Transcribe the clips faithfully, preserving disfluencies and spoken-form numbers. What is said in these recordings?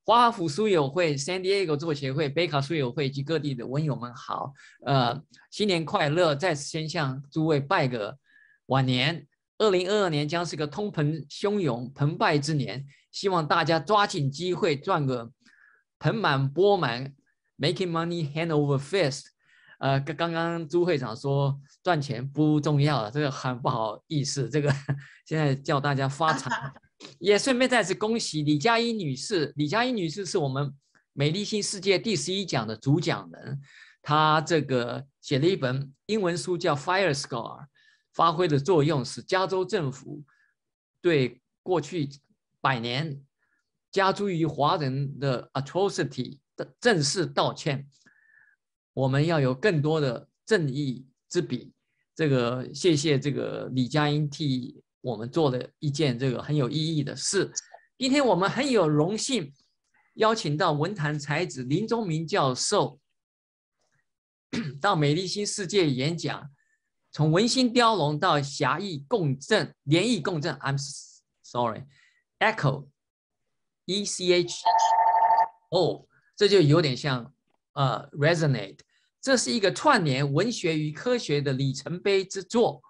华府书友会、San Diego 作协会、北卡书友会及各地的文友们好，呃，新年快乐！在此先向诸位拜个晚年。二零二二年将是个通膨汹涌、澎湃之年，希望大家抓紧机会赚个盆满钵满 ，making money hand over fist。呃，刚刚朱会长说赚钱不重要了，这个很不好意思，这个现在叫大家发财。也顺便在此恭喜李佳音女士，李佳音女士是我们美丽新世界第十一讲的主讲人，她这个写了一本英文书叫《Fire Scar》，发挥的作用是加州政府对过去百年加诸于华人的 atrocity 的正式道歉。我们要有更多的正义之笔。这个谢谢这个李佳音替我们做了一件这个很有意义的事。今天我们很有荣幸邀请到文坛才子林宗明教授到美丽新世界演讲，从文心雕龙到侠义共振、联谊共振 ，I'm sorry，Echo E C H O， 这就有点像呃 resonate， 这是一个串联文学与科学的里程碑之作。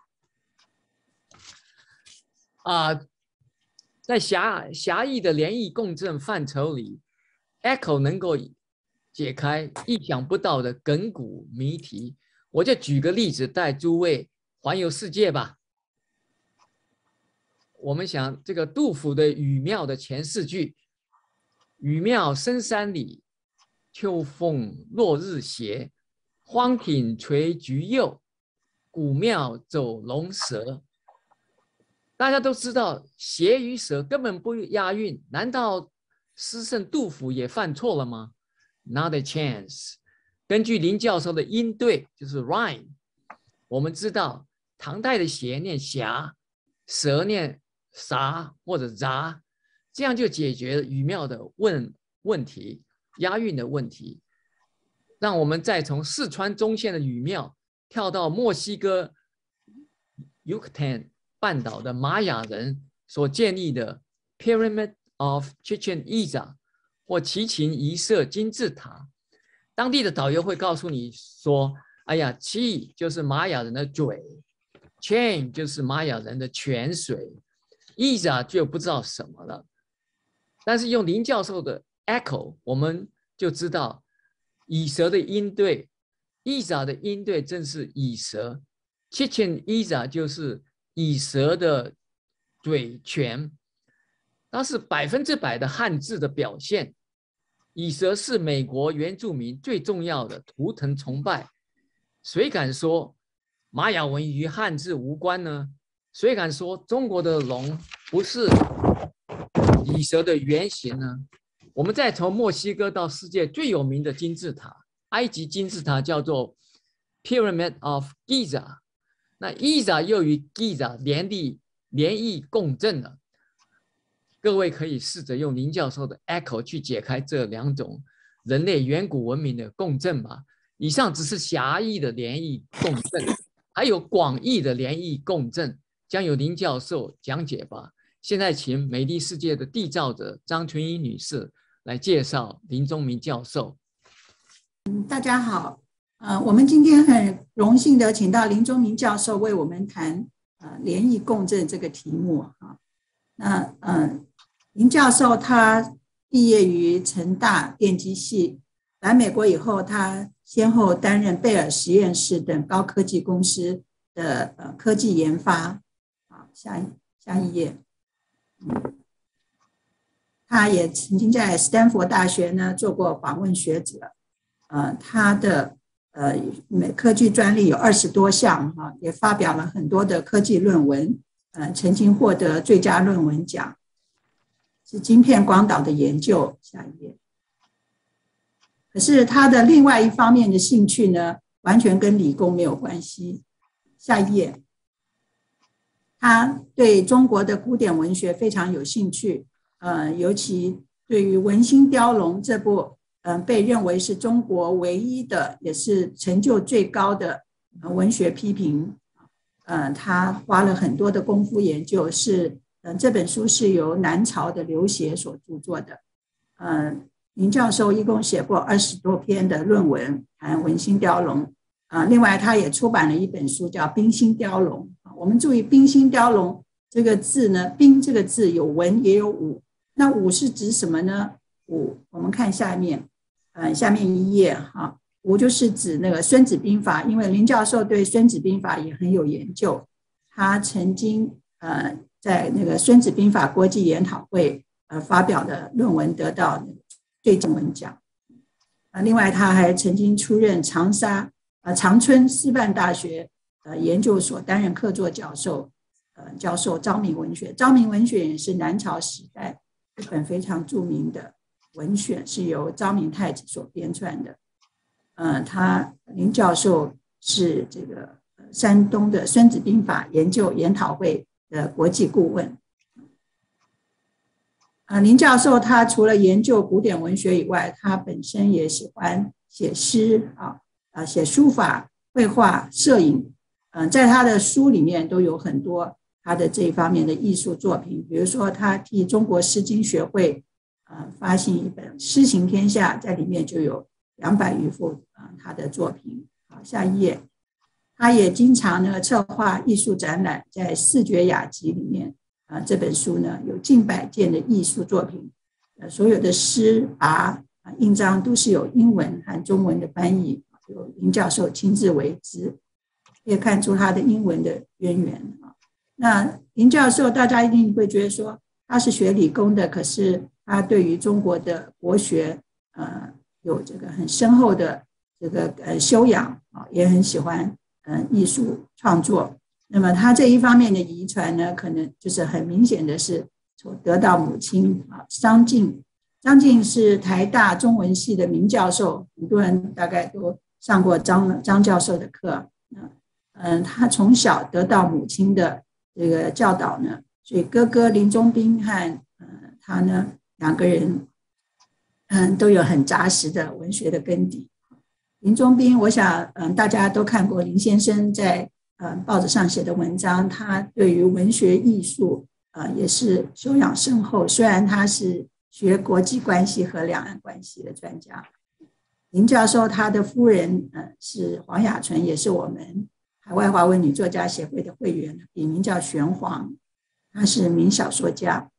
啊、呃，在狭狭义的联谊共振范畴里 ，Echo 能够解开意想不到的亘古谜题。我就举个例子带诸位环游世界吧。我们想这个杜甫的语庙的前四句：语庙深山里，秋风落日斜，荒挺垂菊柚，古庙走龙蛇。大家都知道斜与蛇根本不押韵，难道诗圣杜甫也犯错了吗？ Not a chance。根据林教授的音对，就是 rhyme， 我们知道唐代的斜念霞，蛇念啥或者杂，这样就解决了语庙的问问题，押韵的问题。让我们再从四川中线的语庙跳到墨西哥 Yucatan 半岛的玛雅人所建立的 Pyramid of Chichen Itza 或齐秦一色金字塔。当地的导游会告诉你说：“哎呀，气就是玛雅人的嘴 ，chain 就是玛雅人的泉水 ，Itza 就不知道什么了。”但是用林教授的 echo， 我们就知道蚁蛇的音对 ，Itza 的音对正是蚁蛇 ，Chichen Itza 就是蚁蛇的嘴泉，它是百分之百的汉字的表现。蚁蛇是美国原住民最重要的图腾崇拜，谁敢说玛雅文与汉字无关呢？谁敢说中国的龙不是蚁蛇的原型呢？我们再从墨西哥到世界最有名的金字塔，埃及金字塔叫做 Pyramid of Giza， 那 Giza 又与 Giza 联立联谊共振了。各位可以试着用林教授的 echo 去解开这两种人类远古文明的共振吧。以上只是狭义的联谊共振，还有广义的联谊共振，将由林教授讲解吧。现在请美丽世界的缔造者张纯一女士来介绍林宗明教授。 嗯，大家好，呃，我们今天很荣幸的请到林宗明教授为我们谈呃联谊共振这个题目哈。那呃，林教授他毕业于成大电机系，来美国以后，他先后担任贝尔实验室等高科技公司的呃科技研发。好，下一下一页。嗯，他也曾经在斯坦福大学呢做过访问学者，呃，他的呃科技专利有二十多项哈，也发表了很多的科技论文。呃，曾经获得最佳论文奖，是晶片光导的研究。下一页。可是他的另外一方面的兴趣呢，完全跟理工没有关系。下一页。他对中国的古典文学非常有兴趣，呃，尤其对于《文心雕龙》这部，呃，被认为是中国唯一的，也是成就最高的文学批评。呃，他花了很多的功夫研究，是，呃，这本书是由南朝的刘勰所著作的。 呃，林教授一共写过二十多篇的论文谈文心雕龙，啊、呃，另外他也出版了一本书叫《冰心雕龙》。我们注意冰心雕龙这个字呢，冰这个字有文也有武，那武是指什么呢？武，我们看下面，呃，下面一页哈，武就是指那个《孙子兵法》，因为林教授对《孙子兵法》也很有研究，他曾经呃在那个《孙子兵法》国际研讨会呃发表的论文得到最佳文奖。呃，另外他还曾经出任长沙呃长春师范大学呃研究所担任客座教授，呃教授昭明文学。昭明文学也是南朝时代一本非常著名的文选，是由昭明太子所编撰的。呃，他林教授是这个山东的孙子兵法研究研讨会的国际顾问。呃，林教授他除了研究古典文学以外，他本身也喜欢写诗啊，呃，写书法、绘画、摄影。嗯、呃，在他的书里面都有很多他的这一方面的艺术作品，比如说他替中国诗经学会呃发行一本《诗行天下》，在里面就有两百余幅啊、呃、他的作品。好，下一页。他也经常呢策划艺术展览，在视觉雅集里面。啊，这本书呢有近百件的艺术作品，呃，所有的诗跋啊印章都是有英文和中文的翻译，由林教授亲自为之，可以看出他的英文的渊源啊。那林教授大家一定会觉得说他是学理工的，可是他对于中国的国学呃有这个很深厚的这个呃修养啊，也很喜欢呃艺术创作。那么他这一方面的遗传呢，可能就是很明显的是所得到母亲啊张静。张静是台大中文系的名教授，很多人大概都上过张张教授的课。嗯，他从小得到母亲的这个教导呢，所以哥哥林中斌和呃他呢两个人嗯都有很扎实的文学的根底。林中斌，我想嗯大家都看过林先生在呃，报纸上写的文章，他对于文学艺术呃也是修养深厚。虽然他是学国际关系和两岸关系的专家，林教授他的夫人呃是黄雅纯，也是我们海外华文女作家协会的会员，笔名叫玄黄，她是名小说家。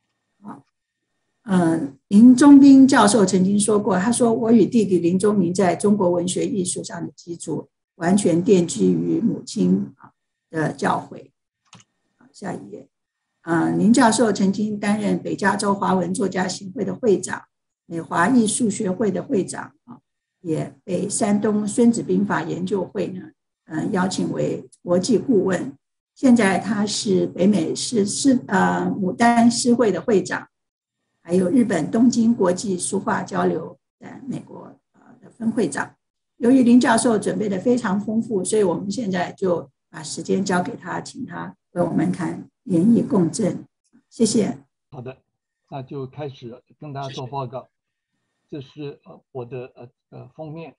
呃，林中斌教授曾经说过，他说我与弟弟林宗明在中国文学艺术上的基础完全奠基于母亲的教诲。下一页。呃，林教授曾经担任北加州华文作家协会的会长，美华艺术学会的会长，也被山东孙子兵法研究会呢，呃，邀请为国际顾问。现在他是北美诗诗呃牡丹诗会的会长，还有日本东京国际书画交流在美国的分会长。由于林教授准备的非常丰富，所以我们现在就把时间交给他，请他为我们谈联谊共振。谢谢。 好的，那就开始跟大家做报告。这是我的呃呃封面。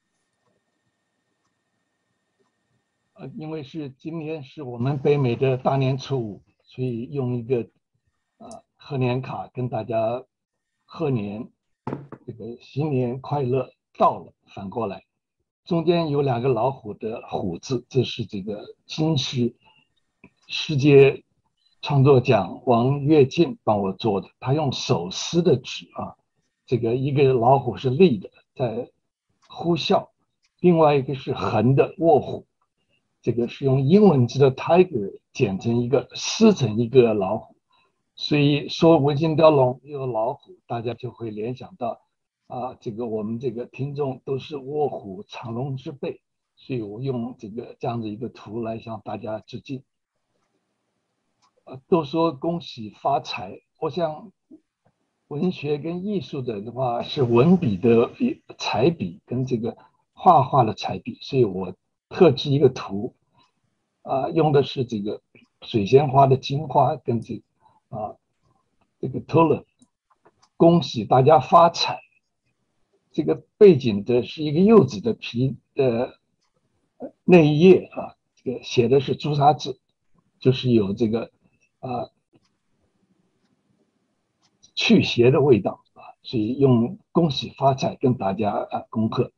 呃，因为是今天是我们北美的大年初五，所以用一个呃贺年卡跟大家贺年，这个新年快乐到了，反过来。中间有两个老虎的虎字，这是这个金石世界创作奖王跃进帮我做的，他用手撕的纸啊，这个一个老虎是立的在呼啸，另外一个是横的卧虎，这个是用英文字的 tiger 剪成一个撕成一个老虎，所以说文心雕龙有老虎，大家就会联想到啊，这个我们这个听众都是卧虎藏龙之辈，所以我用这个这样的一个图来向大家致敬。呃，都说恭喜发财，我想文学跟艺术的的话是文笔的彩笔跟这个画画的彩笔，所以我特制一个图，啊、呃，用的是这个水仙花的金花跟这啊、呃、这个 tulip， 恭喜大家发财。这个背景的是一个柚子的皮的那一页啊，这个写的是朱砂字，就是有这个啊去邪的味道啊。 所以用恭喜发财跟大家啊恭贺。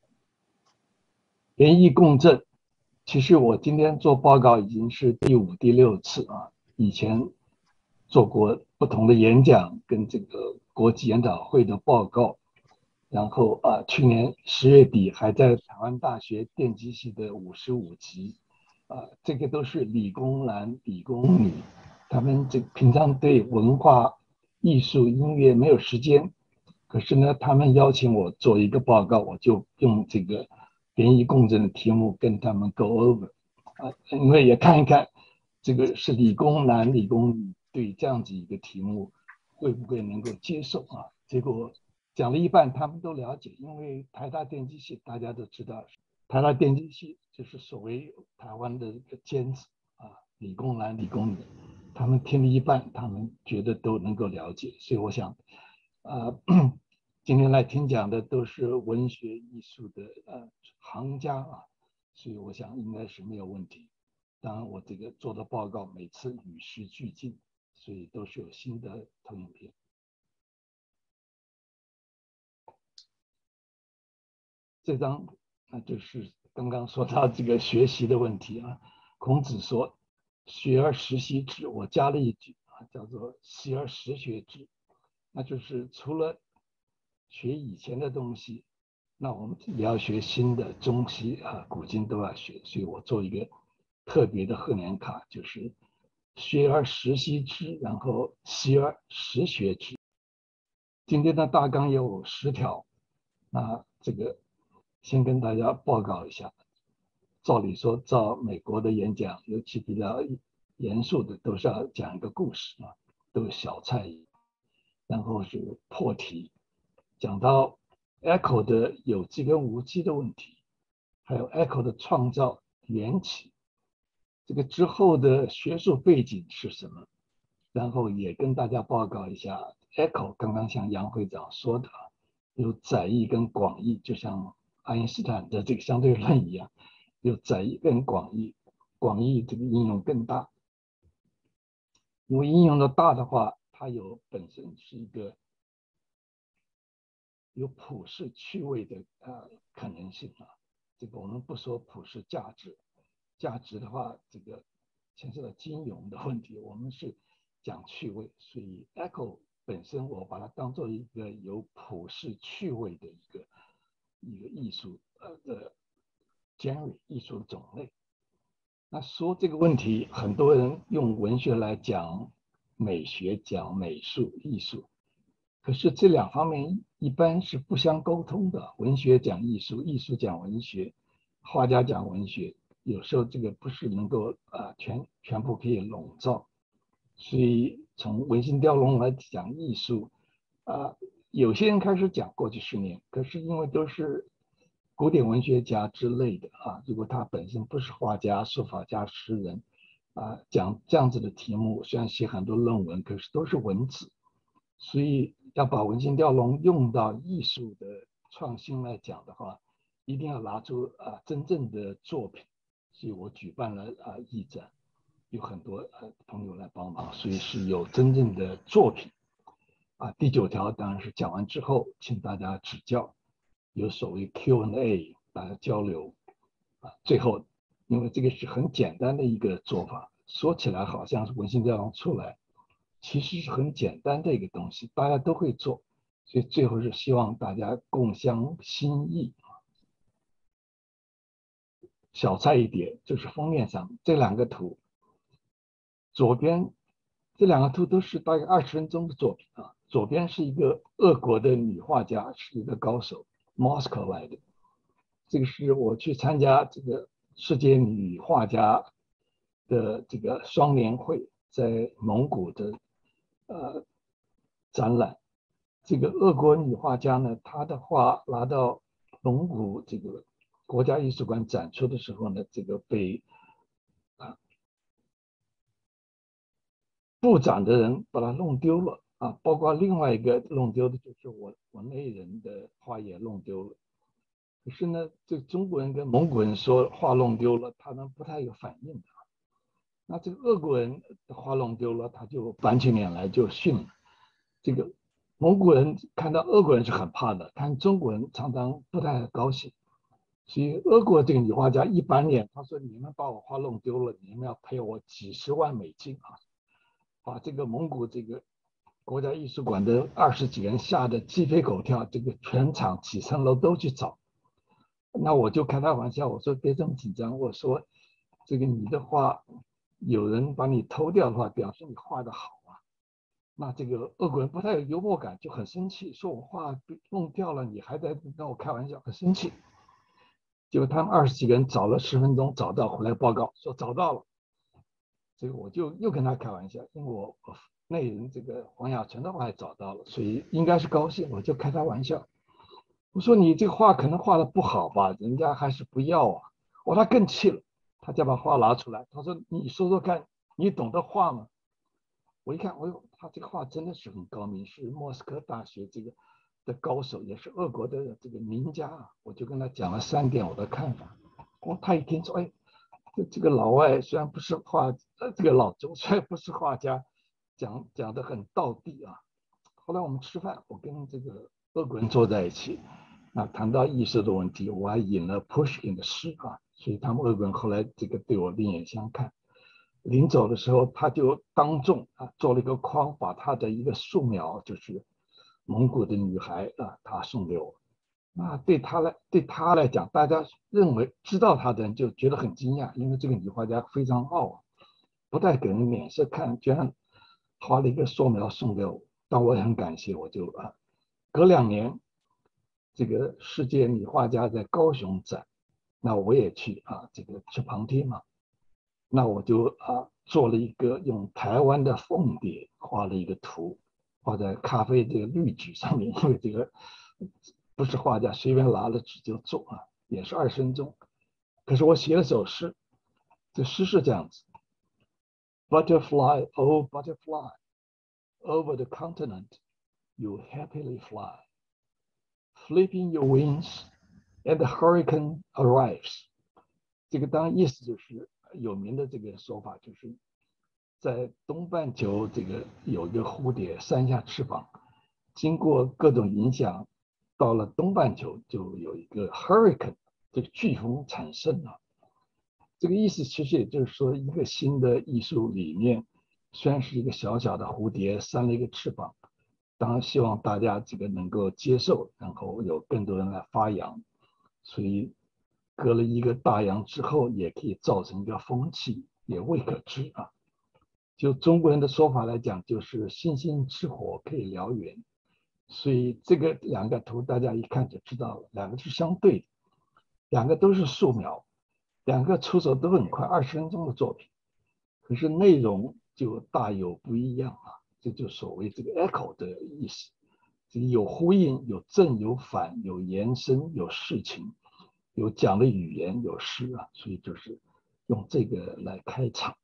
联谊共振，其实我今天做报告已经是第五、第六次啊，以前做过不同的演讲跟这个国际研讨会的报告，然后啊，去年十月底还在台湾大学电机系的五十五级，啊，这个都是理工男、理工女，他们这平常对文化、艺术、音乐没有时间，可是呢，他们邀请我做一个报告，我就用这个联谊共振的题目跟他们 go over， 啊，因为也看一看这个是理工男、理工女对这样子一个题目会不会能够接受啊？结果讲了一半，他们都了解，因为台大电机系大家都知道，台大电机系就是所谓台湾的一个尖子啊，理工男、理工女，他们听了一半，他们觉得都能够了解，所以我想，啊、呃，今天来听讲的都是文学艺术的呃行家啊，所以我想应该是没有问题。当然，我这个做的报告每次与时俱进，所以都是有新的投影片。这张那就是刚刚说到这个学习的问题啊。孔子说：“学而时习之。”我加了一句啊，叫做“习而时学之”，那就是除了学以前的东西，那我们也要学新的，中西啊、古今都要学。所以我做一个特别的贺年卡，就是“学而时习之”，然后“习而时学之”。今天的大纲有十条，那这个。先跟大家报告一下，照理说，照美国的演讲，尤其比较严肃的，都是要讲一个故事啊，都有小菜，然后是破题，讲到 Echo 的有机跟无机的问题，还有 Echo 的创造缘起，这个之后的学术背景是什么，然后也跟大家报告一下 Echo 刚刚像杨会长说的，有窄义跟广义，就像爱因斯坦的这个相对论一样，有窄义跟广义，广义这个应用更大，因为应用的大的话，它有本身是一个有普世趣味的呃可能性啊。这个我们不说普世价值，价值的话，这个牵涉到金融的问题，我们是讲趣味，所以 Echo 本身我把它当做一个有普世趣味的一个。一个艺术呃的 genre 艺术的种类。那说这个问题，很多人用文学来讲美学，讲美术艺术，可是这两方面一般是不相沟通的。文学讲艺术，艺术讲文学，画家讲文学，有时候这个不是能够啊、呃、全全部可以笼罩。所以从文心雕龙来讲艺术啊。呃有些人开始讲过去十年，可是因为都是古典文学家之类的啊，如果他本身不是画家、书法家、诗人啊，讲这样子的题目，虽然写很多论文，可是都是文字，所以要把文心雕龙用到艺术的创新来讲的话，一定要拿出啊真正的作品。所以我举办了啊艺展，有很多呃朋友来帮忙，所以是有真正的作品。啊，第九条当然是讲完之后，请大家指教，有所谓 Q and A， 大家交流。啊，最后，因为这个是很简单的一个做法，说起来好像是文心雕龙出来，其实是很简单的一个东西，大家都会做，所以最后是希望大家共襄心意。小菜一碟，就是封面上这两个图，左边这两个图都是大概二十分钟的作品啊。左边是一个俄国的女画家，是一个高手 ，Moscow 来的。这个是我去参加这个世界女画家的这个双年会，在蒙古的呃展览。这个俄国女画家呢，她的画拿到蒙古这个国家艺术馆展出的时候呢，这个被啊布展的人把它弄丢了。啊，包括另外一个弄丢的就是我我内人的画也弄丢了。可是呢，这中国人跟蒙古人说画弄丢了，他们不太有反应的。那这个俄国人的画弄丢了，他就板起脸来就训了。这个蒙古人看到俄国人是很怕的，看中国人常常不太高兴。所以俄国这个女画家一板脸，他说：“你们把我画弄丢了，你们要赔我几十万美金啊！”把这个蒙古这个国家艺术馆的二十几人吓得鸡飞狗跳，这个全场几层楼都去找。那我就开他玩笑，我说别这么紧张，我说这个你的画有人把你偷掉的话，表示你画的好啊。那这个俄国人不太有幽默感，就很生气，说我画被弄掉了，你还在跟我开玩笑，很生气。结果他们二十几个人找了十分钟，找到回来报告说找到了。这个我就又跟他开玩笑，因为我我那人这个黄雅纯的画也找到了，所以应该是高兴，我就开他玩笑。我说你这个画可能画的不好吧，人家还是不要啊。哦，他更气了，他就把画拿出来，他说你说说看，你懂得画吗？我一看，我他这个画真的是很高明，是莫斯科大学这个的高手，也是俄国的这个名家啊。我就跟他讲了三点我的看法。哦，他一听说，哎，这这个老外虽然不是画，呃，这个老周虽然不是画家，讲讲的很道地啊。后来我们吃饭，我跟这个俄国人坐在一起，那谈到艺术的问题，我还引了 Pushkin 的诗啊，所以他们俄国人后来这个对我另眼相看。临走的时候，他就当众啊做了一个框，把他的一个素描，就是蒙古的女孩啊，他送给我。那对他来对他来讲，大家认为知道他的人就觉得很惊讶，因为这个女画家非常傲啊，不带给人脸色看，居然画了一个素描送给我。但我也很感谢，我就啊，隔两年，这个世界女画家在高雄展，那我也去啊，这个去旁听嘛。那我就啊做了一个用台湾的凤蝶画了一个图，画在咖啡这个绿纸上面，因为这个不是画家随便拿了纸就做啊，也是二十分钟。可是我写了首诗，这诗是这样子 ：Butterfly, oh butterfly, over the continent you happily fly, flipping your wings, and the hurricane arrives。这个当然意思就是有名的这个说法，就是在东半球这个有一个蝴蝶扇下翅膀，经过各种影响，到了东半球就有一个 hurricane， 这个飓风产生了。这个意思其实也就是说，一个新的艺术理念，虽然是一个小小的蝴蝶扇了一个翅膀，当然希望大家这个能够接受，然后有更多人来发扬，所以隔了一个大洋之后，也可以造成一个风气，也未可知啊。就中国人的说法来讲，就是星星之火可以燎原，所以这个两个图大家一看就知道了，两个是相对的，两个都是素描，两个出手都很快，二十分钟的作品，可是内容就大有不一样啊。这就所谓这个 echo 的意思，这个有呼应，有正有反，有延伸，有事情，有讲的语言，有诗啊，所以就是用这个来开场。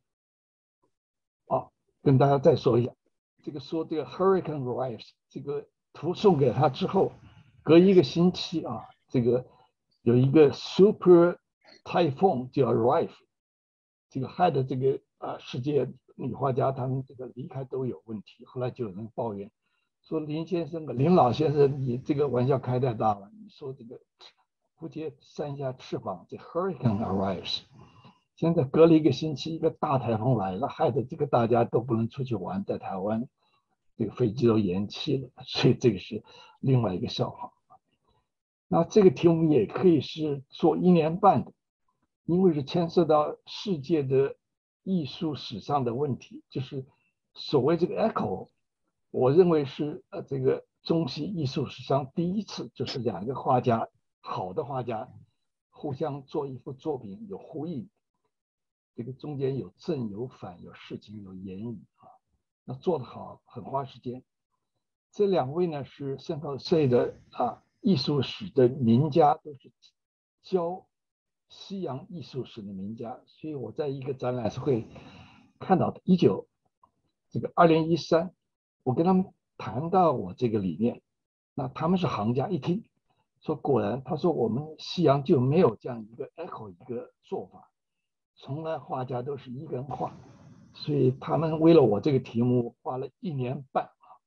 好，跟大家再说一下，这个说这个 Hurricane arrives 这个图送给他之后，隔一个星期啊，这个有一个 Super Typhoon 就 arrive， 这个害得这个啊世界女画家他们这个离开都有问题。后来就有人抱怨说林先生林老先生，你这个玩笑开太大了，你说这个蝴蝶扇下翅膀，这 Hurricane arrives。现在隔了一个星期，一个大台风来了，害得这个大家都不能出去玩，在台湾这个飞机都延期了，所以这个是另外一个笑话。那这个题目也可以是做一年半的，因为是牵涉到世界的艺术史上的问题，就是所谓这个 echo， 我认为是呃这个中西艺术史上第一次，就是两个画家，好的画家互相做一幅作品有呼应。这个中间有正有反，有事情有言语啊，那做得好，很花时间。这两位呢是圣何塞的啊艺术史的名家，都是教西洋艺术史的名家，所以我在一个展览是会看到的。一九这个二零一三，我跟他们谈到我这个理念，那他们是行家，一听说果然，他说我们西洋就没有这样一个 echo 一个做法。从来画家都是一个人画，所以他们为了我这个题目画了一年半啊，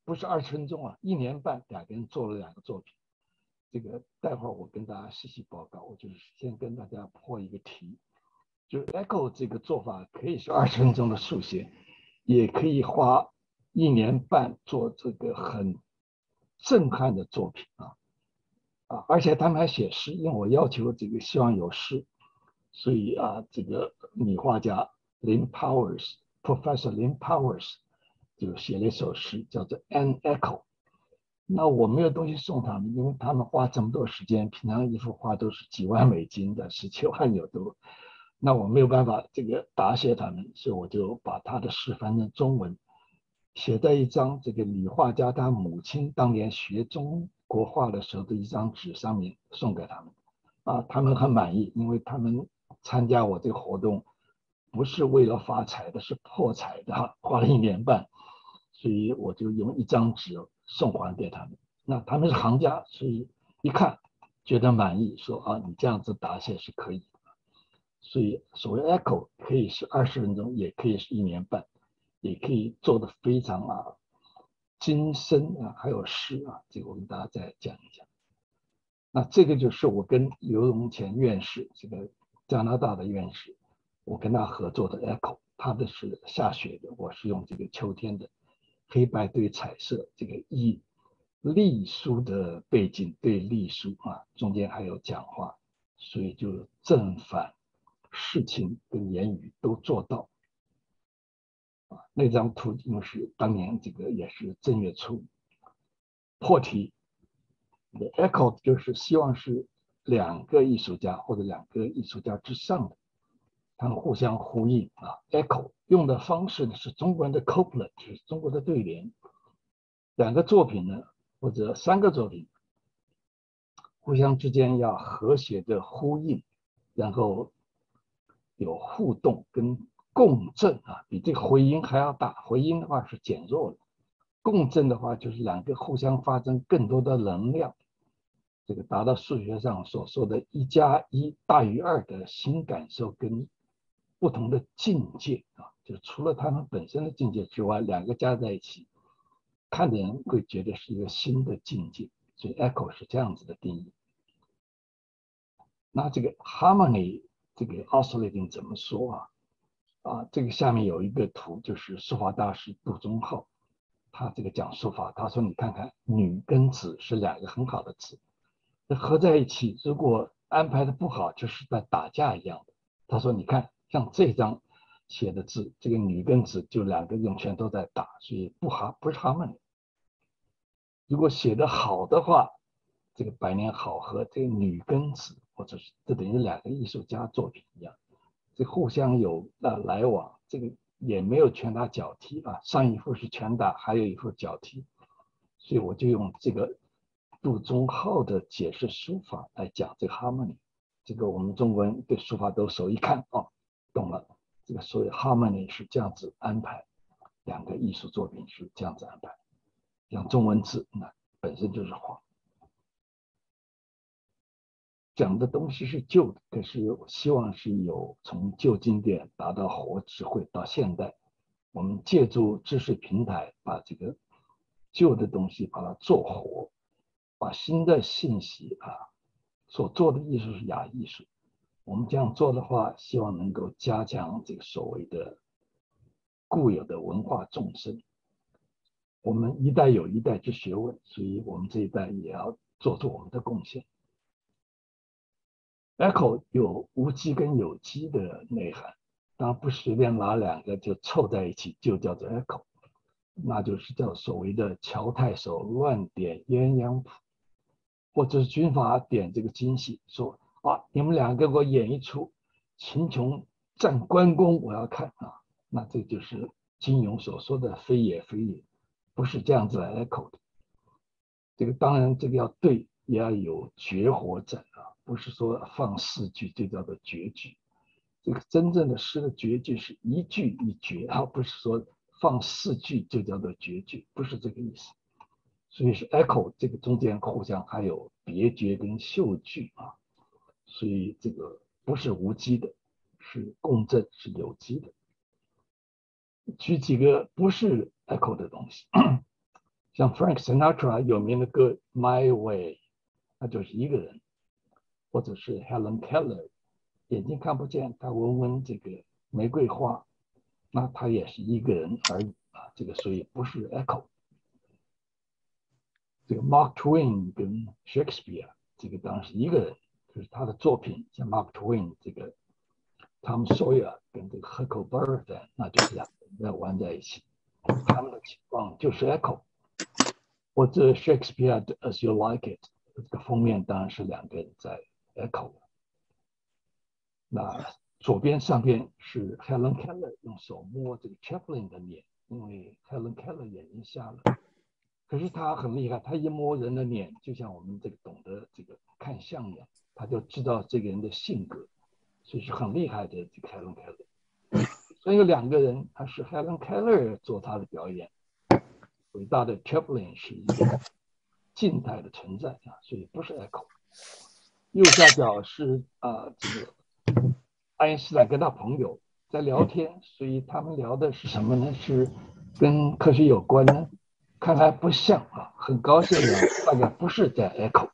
不是二十分钟啊，一年半两个人做了两个作品。这个待会儿我跟大家细细报告，我就是先跟大家破一个题，就是 Echo 这个做法可以是二十分钟的速写，也可以花一年半做这个很震撼的作品啊啊！而且他们还写诗，因为我要求这个希望有诗，所以啊，这个女画家林 Powers，Professor Lin Powers 就写了一首诗，叫做《An Echo》。那我没有东西送他们，因为他们花这么多时间，平常一幅画都是几万美金的，十七万有多。那我没有办法这个答谢他们，所以我就把他的诗翻成中文，写在一张这个女画家她母亲当年学中国画的时候的一张纸上面送给他们。啊，他们很满意，因为他们参加我这个活动不是为了发财的，是破财的，花了一年半，所以我就用一张纸送还给他们。那他们是行家，所以一看觉得满意，说啊，你这样子答谢是可以的。所以所谓 Echo 可以是二十分钟，也可以是一年半，也可以做得非常啊精深啊，还有诗啊，这个我跟大家再讲一讲。那这个就是我跟刘荣前院士，这个加拿大的院士，我跟他合作的 Echo， 他的是下雪的，我是用这个秋天的黑白对彩色，这个以隶书的背景对隶书啊，中间还有讲话，所以就正反事情跟言语都做到。啊，那张图因为是当年这个也是正月初破题。Echo 就是希望是两个艺术家或者两个艺术家之上的，他们互相呼应啊。Echo 用的方式呢是中国人的 couplet， 就是中国的对联。两个作品呢，或者三个作品，互相之间要和谐的呼应，然后有互动跟共振啊，比这个回音还要大。回音的话是减弱的，共振的话就是两个互相发生更多的能量。这个达到数学上所说的一加一大于二的新感受跟不同的境界啊，就除了他们本身的境界之外，两个加在一起，看的人会觉得是一个新的境界。所以 Echo 是这样子的定义。那这个 harmony 这个 oscillating 怎么说啊？啊，这个下面有一个图，就是书法大师杜宗浩，他这个讲书法，他说你看看女跟子是两个很好的字。合在一起，如果安排的不好，就是在打架一样的。他说：“你看，像这张写的字，这个女跟子就两个用拳头在打，所以不好，不是harmony。如果写的好的话，这个百年好合，这个女跟子，或者是这等于两个艺术家作品一样，这互相有啊来往，这个也没有拳打脚踢啊。上一幅是拳打，还有一幅脚踢，所以我就用这个。”杜宗浩的解释书法来讲这个 harmony， 这个我们中国人对书法都熟，一看哦，懂了。这个所谓 harmony 是这样子安排，两个艺术作品是这样子安排。像中文字那本身就是画，讲的东西是旧的，可是我希望是有从旧经典达到活智慧到现代，我们借助知识平台把这个旧的东西把它做活。把新的信息啊，所做的艺术是雅艺术。我们这样做的话，希望能够加强这个所谓的固有的文化纵深。我们一代有一代之学问，所以我们这一代也要做出我们的贡献。Echo 有无机跟有机的内涵，当然不随便拿两个就凑在一起就叫做 Echo， 那就是叫所谓的乔太守乱点鸳鸯谱。或者是军阀点这个京戏，说啊，你们两个给我演一出秦琼战关公，我要看啊。那这就是金庸所说的非也非也，不是这样子来 echo 的。这个当然这个要对，也要有绝活整啊，不是说放四句就叫做绝句。这个真正的诗的绝句是一句一绝啊，不是说放四句就叫做绝句，不是这个意思。所以是 echo 这个中间互相还有别绝跟秀句啊，所以这个不是无机的，是共振，是有机的。举几个不是 echo 的东西， 像 Frank Sinatra 有名的歌《My Way》，那就是一个人，或者是 Helen Keller， 眼睛看不见，他闻闻这个玫瑰花，那他也是一个人而已啊，这个所以不是 echo。这个 Mark Twain 跟 Shakespeare 这个当然是一个人，就是他的作品，像 Mark Twain 这个 Tom Sawyer 跟这个 Huckleberry， 那就是两个人在玩在一起，他们的情况就是 echo。或者 Shakespeare 的 As You Like It， 这个封面当然是两个人在 echo。那左边上边是 Helen Keller 用手摸这个 Chaplin 的脸，因为 Helen Keller 眼睛瞎了。可是他很厉害，他一摸人的脸，就像我们这个懂得这个看相一样，他就知道这个人的性格，所以是很厉害的这个 Helen Keller。所以有两个人，他是 Helen Keller 做他的表演，伟大的 Chaplin 是一个静态的存在啊，所以不是 echo。右下角是啊、呃、这个爱因斯坦跟他朋友在聊天，所以他们聊的是什么呢？是跟科学有关呢？看来不像啊，很高兴啊，大概不是在 echo。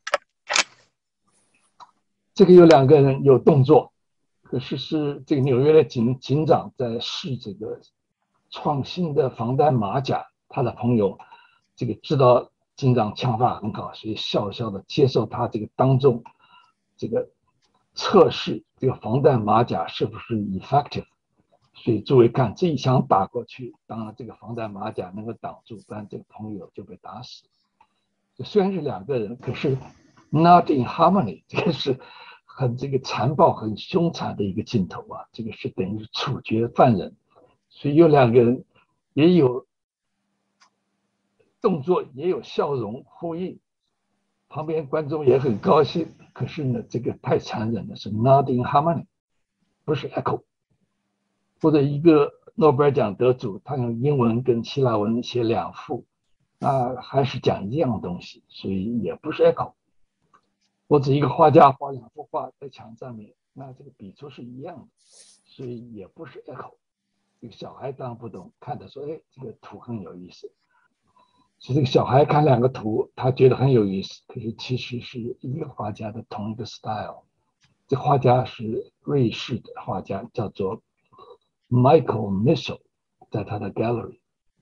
这个有两个人有动作，可是是这个纽约的警警长在试这个创新的防弹马甲，他的朋友这个知道警长枪法很好，所以笑笑的接受他这个当众这个测试这个防弹马甲是不是 effective。所以诸位看，这一枪打过去，当然这个防弹马甲能够挡住，不然这个朋友就被打死。虽然是两个人，可是 not in harmony， 这个是很这个残暴、很凶残的一个镜头啊，这个是等于处决犯人，所以有两个人也有动作，也有笑容呼应，旁边观众也很高兴。可是呢，这个太残忍了，是 not in harmony， 不是 echo。或者一个诺贝尔奖得主，他用英文跟希腊文写两幅，那还是讲一样的东西，所以也不是 echo。或者一个画家画两幅画在墙上面，那这个笔触是一样的，所以也不是 echo。这个小孩当然不懂，看着说，哎，这个图很有意思。所以这个小孩看两个图，他觉得很有意思，可是其实是一个画家的同一个 style。这画家是瑞士的画家，叫做Michael Mitchell， 在他的 gallery。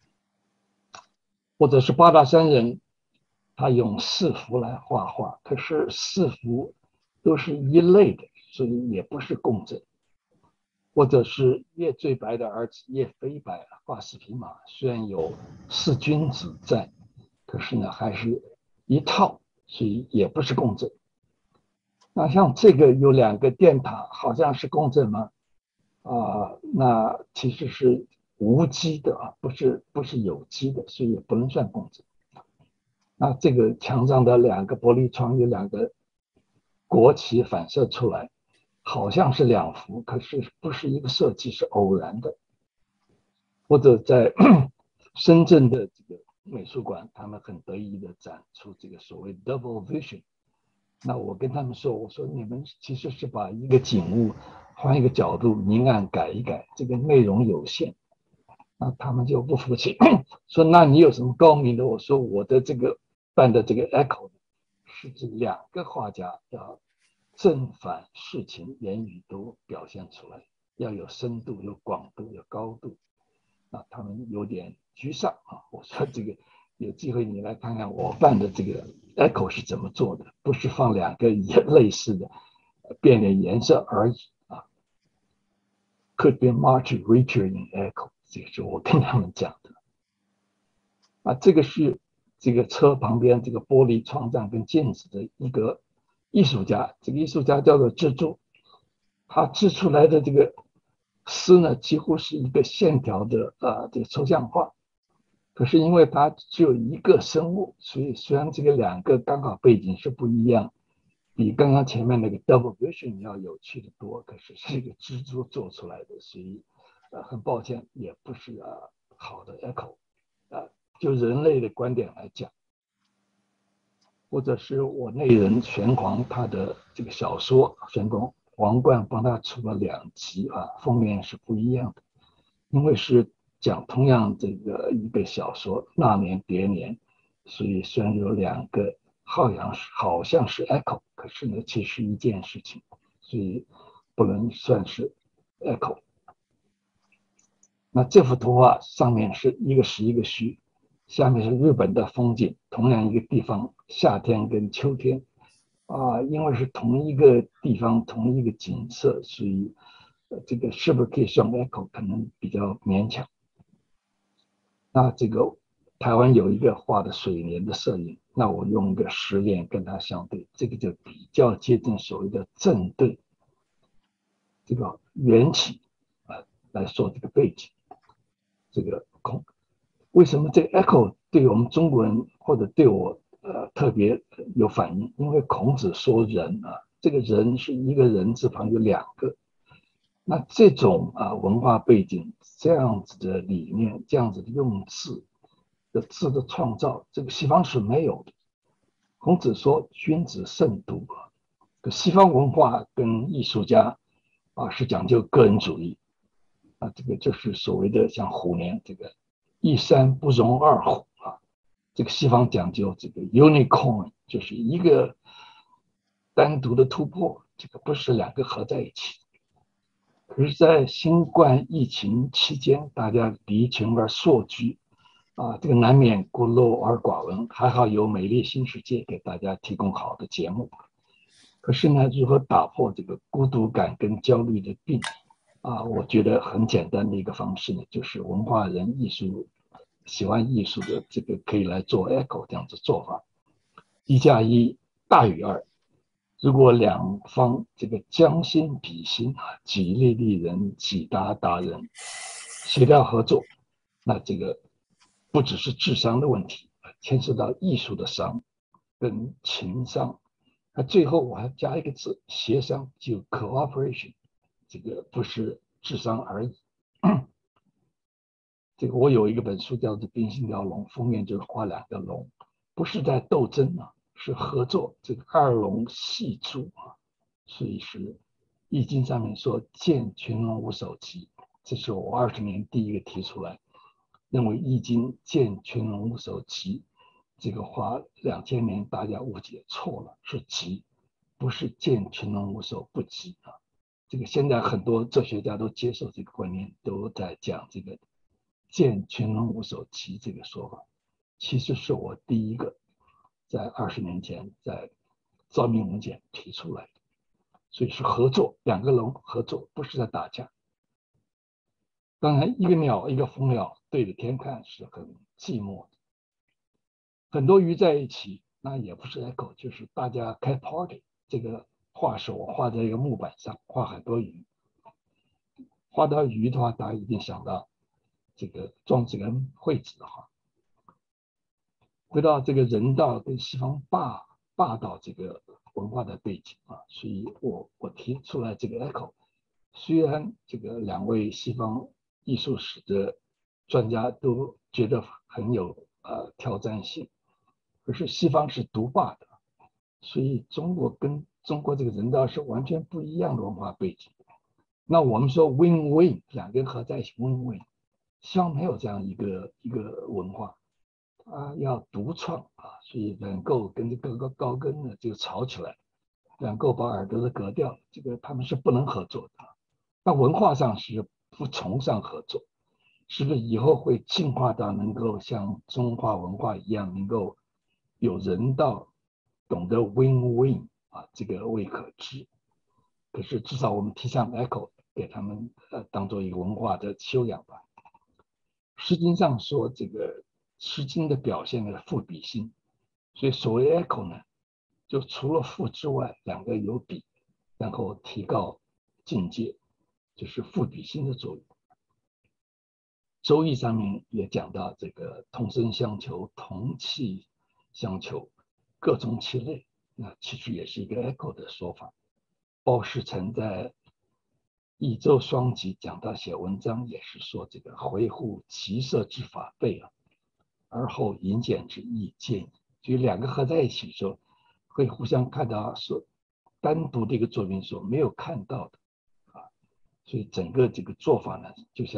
或者是八大山人，他用四幅来画画，可是四幅都是一类的，所以也不是共振。或者是叶最白的儿子叶飞白画四匹马，虽然有四君子在，可是呢还是一套，所以也不是共振。那像这个有两个电塔，好像是共振吗？啊、呃，那其实是无机的啊，不是不是有机的，所以也不能算共振。那这个墙上的两个玻璃窗有两个国旗反射出来，好像是两幅，可是不是一个设计，是偶然的。或者在深圳的这个美术馆，他们很得意的展出这个所谓 double vision。那我跟他们说，我说你们其实是把一个景物换一个角度明暗改一改，这个内容有限。那他们就不服气，说那你有什么高明的？我说我的这个办的这个 echo 是指两个画家要正反事情言语都表现出来，要有深度、有广度、有高度。啊，他们有点沮丧啊。我说这个有机会你来看看我办的这个 echo 是怎么做的，不是放两个也类似的，变点颜色而已啊。Could be much richer in echo， 这个是我跟他们讲的。啊，这个是这个车旁边这个玻璃窗帐跟镜子的一个艺术家，这个艺术家叫做蜘蛛，他制出来的这个诗呢，几乎是一个线条的呃这个抽象画。可是因为它只有一个生物，所以虽然这个两个刚好背景是不一样，比刚刚前面那个 double vision 要有趣的多，可是是一个蜘蛛做出来的，所以呃很抱歉，也不是呃好的 echo。呃，就人类的观点来讲，或者是我内人玄黄他的这个小说，玄黄皇冠帮他出了两集啊，封面是不一样的，因为是讲同样这个一个小说那年别年， 所以虽然有两个好像是好像是 echo， 可是呢其实一件事情，所以不能算是 echo。那这幅图画上面是一个实一个虚，下面是日本的风景，同样一个地方，夏天跟秋天啊，因为是同一个地方同一个景色，所以、呃、这个是不是可以算 echo 可能比较勉强。那这个台湾有一个画的水莲的摄影，那我用一个实验跟它相对，这个就比较接近所谓的正对这个缘起啊、呃、来说这个背景。这个空，为什么这个 echo 对我们中国人或者对我呃特别有反应？因为孔子说人啊，这个人是一个人字旁有两个，那这种啊文化背景，这样子的理念，这样子的用字的字的创造，这个西方是没有的。孔子说君子慎独，西方文化跟艺术家啊是讲究个人主义。啊，这个就是所谓的像虎年这个一山不容二虎啊，这个西方讲究这个 unicorn， 就是一个单独的突破，这个不是两个合在一起。可是，在新冠疫情期间，大家离群而索居啊，这个难免孤陋而寡闻。还好有美丽新世界给大家提供好的节目。可是呢，如何打破这个孤独感跟焦虑的病？啊，我觉得很简单的一个方式呢，就是文化人、艺术喜欢艺术的这个可以来做 echo 这样子做法，一加一大于二。如果两方这个将心比心啊，己利利人，己达达人，协调合作，那这个不只是智商的问题，牵涉到艺术的商跟情商。那最后我还加一个字，协商，就 cooperation。这个不是智商而已。这个我有一个本书叫做《冰心雕龙》，封面就是画两个龙，不是在斗争啊，是合作。这个二龙戏珠啊，所以是《易经》上面说见群龙无首级，这是我二十年第一个提出来，认为《易经》见群龙无首级这个话两千年大家误解错了，是吉，不是见群龙无首不吉啊。这个现在很多哲学家都接受这个观念，都在讲这个见群龙无首吉这个说法，其实是我第一个在二十年前在造命文件提出来的，所以是合作，两个龙合作，不是在打架。当然，一个鸟一个蜂鸟对着天看是很寂寞的，很多鱼在一起，那也不是 echo， 就是大家开 party。这个画是我画在一个木板上，画很多鱼。画到鱼的话，大家一定想到这个庄子跟惠子的话。回到这个人道跟西方霸霸道这个文化的背景啊，所以我我提出来这个 echo。虽然这个两位西方艺术史的专家都觉得很有呃挑战性，可是西方是独霸的，所以中国跟中国这个人道是完全不一样的文化背景。那我们说 win-win， 两个人合在一起 win-win， 西方没有这样一个一个文化，啊，要独创啊，所以能够跟这个高跟呢就吵起来，能够把耳朵都割掉，这个他们是不能合作的。那文化上是不崇尚合作，是不是以后会进化到能够像中华文化一样，能够有人道，懂得 win-win 啊，这个未可知。可是至少我们提倡 echo， 给他们呃当做一个文化的修养吧。诗经上说这个诗经的表现的赋比兴，所以所谓 echo 呢，就除了赋之外，两个有比，然后提高境界，就是赋比兴的作用。周易上面也讲到这个同声相求，同气相求，各从其类，那其实也是一个 echo 的说法。鲍世成在益州双集讲到写文章，也是说这个回护其色之法备啊，而后引简之意见矣。就两个合在一起说，会互相看到说单独的一个作品所没有看到的啊，所以整个这个做法呢，就像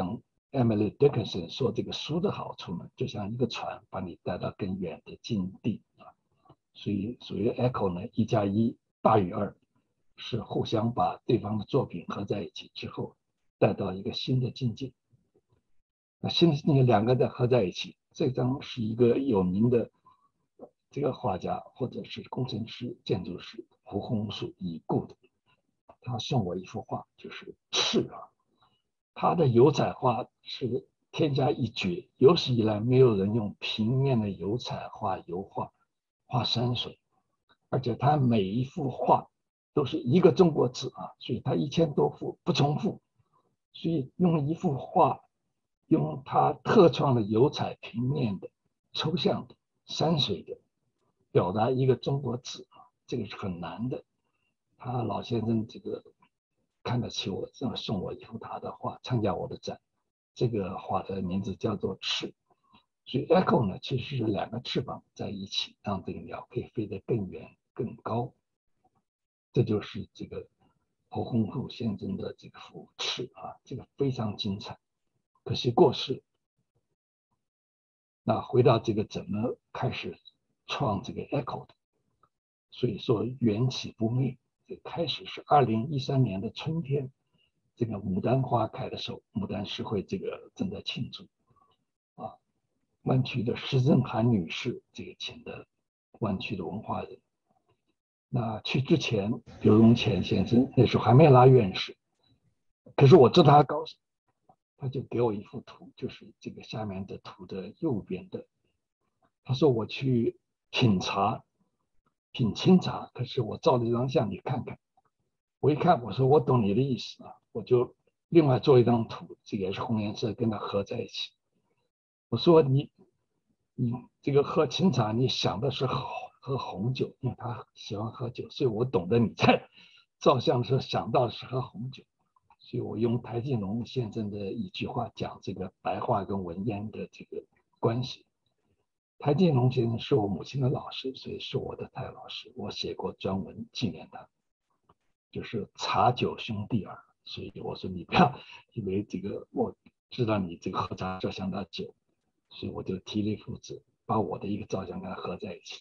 Emily Dickinson 说，这个书的好处呢，就像一个船把你带到更远的境地啊。所以所谓的 echo 呢，一加一大于二，是互相把对方的作品合在一起之后，带到一个新的境界。那新的境界两个再合在一起，这张是一个有名的这个画家或者是工程师、建筑师胡宏树已故的，他送我一幅画，就是赤啊。他的油彩画是天下一绝，有史以来没有人用平面的油彩画油画画山水，而且他每一幅画都是一个中国字啊，所以他一千多幅不重复，所以用一幅画，用他特创的油彩平面的、抽象的、山水的表达一个中国字啊，这个是很难的。他老先生这个看得起我，这么送我一幅他的画，参加我的展。这个画的名字叫做翅，所以 echo 呢，其实是两个翅膀在一起，让这个鸟可以飞得更远、更高。这就是这个侯鸿儒先生的这幅翅啊，这个非常精彩。可惜过世。那回到这个怎么开始创这个 echo 的，所以说缘起不灭。这开始是二零一三年的春天，这个牡丹花开的时候，牡丹诗会这个正在庆祝啊。湾区的施正涵女士这个请的湾区的文化人。那去之前，刘荣潜先生那时候还没拉院士，可是我知道他高手，他就给我一幅图，就是这个下面的图的右边的。他说我去品茶。品清茶，可是我照了一张相，你看看。我一看，我说我懂你的意思啊，我就另外做一张图，这个也是红颜色，跟它合在一起。我说你，你这个喝清茶，你想的是喝喝红酒，因为他喜欢喝酒，所以我懂得你在照相的时候想到的是喝红酒。所以我用台静农先生的一句话讲这个白话跟文言的这个关系。台静农先生是我母亲的老师，所以是我的台老师。我写过专文纪念他，就是茶酒兄弟儿。所以我说你不要以为这个我知道你这个喝茶就想到酒，所以我就提了一幅纸，把我的一个照相跟他合在一起，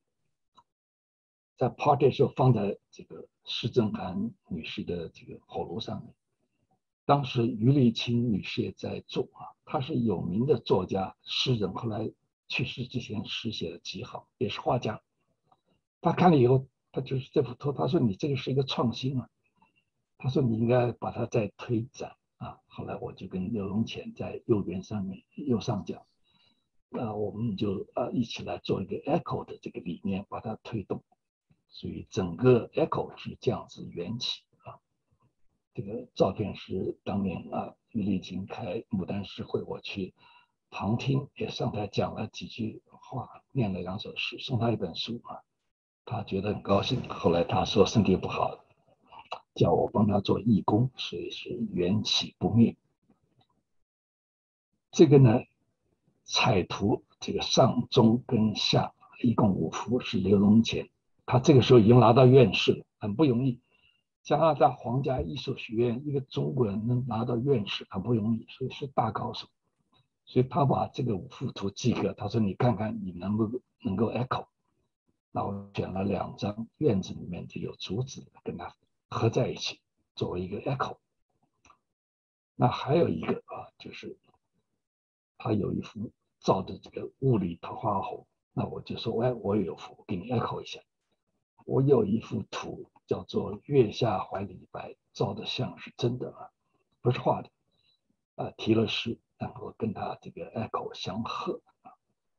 在 party 的时候放在这个施正涵女士的这个火炉上面。当时余丽清女士也在做啊，她是有名的作家、诗人，后来去世之前诗写的极好，也是画家。他看了以后，他就是这幅图，他说你这个是一个创新啊，他说你应该把它再推展啊。后来我就跟刘荣潜在右边上面右上角，那我们就呃一起来做一个 echo 的这个理念，把它推动。所以整个 echo 是这样子缘起啊。这个照片是当年啊余丽清开牡丹诗会，我去旁听，也上台讲了几句话，念了两首诗，送他一本书啊，他觉得很高兴。后来他说身体不好，叫我帮他做义工，所以是缘起不灭。这个呢，彩图这个上中跟下一共五幅是刘荣潜，他这个时候已经拿到院士了，很不容易。加拿大皇家艺术学院一个中国人能拿到院士很不容易，所以是大高手。所以他把这个五幅图寄给，他说你看看你能不能够 echo。那我选了两张院子里面就有竹子跟它合在一起作为一个 echo。那还有一个啊，就是他有一幅照的这个雾里桃花红，那我就说哎，我有幅给你 echo 一下。我有一幅图叫做月下怀里白，照的像是真的啊，不是画的啊，提了诗，然后跟他这个 echo 相合啊。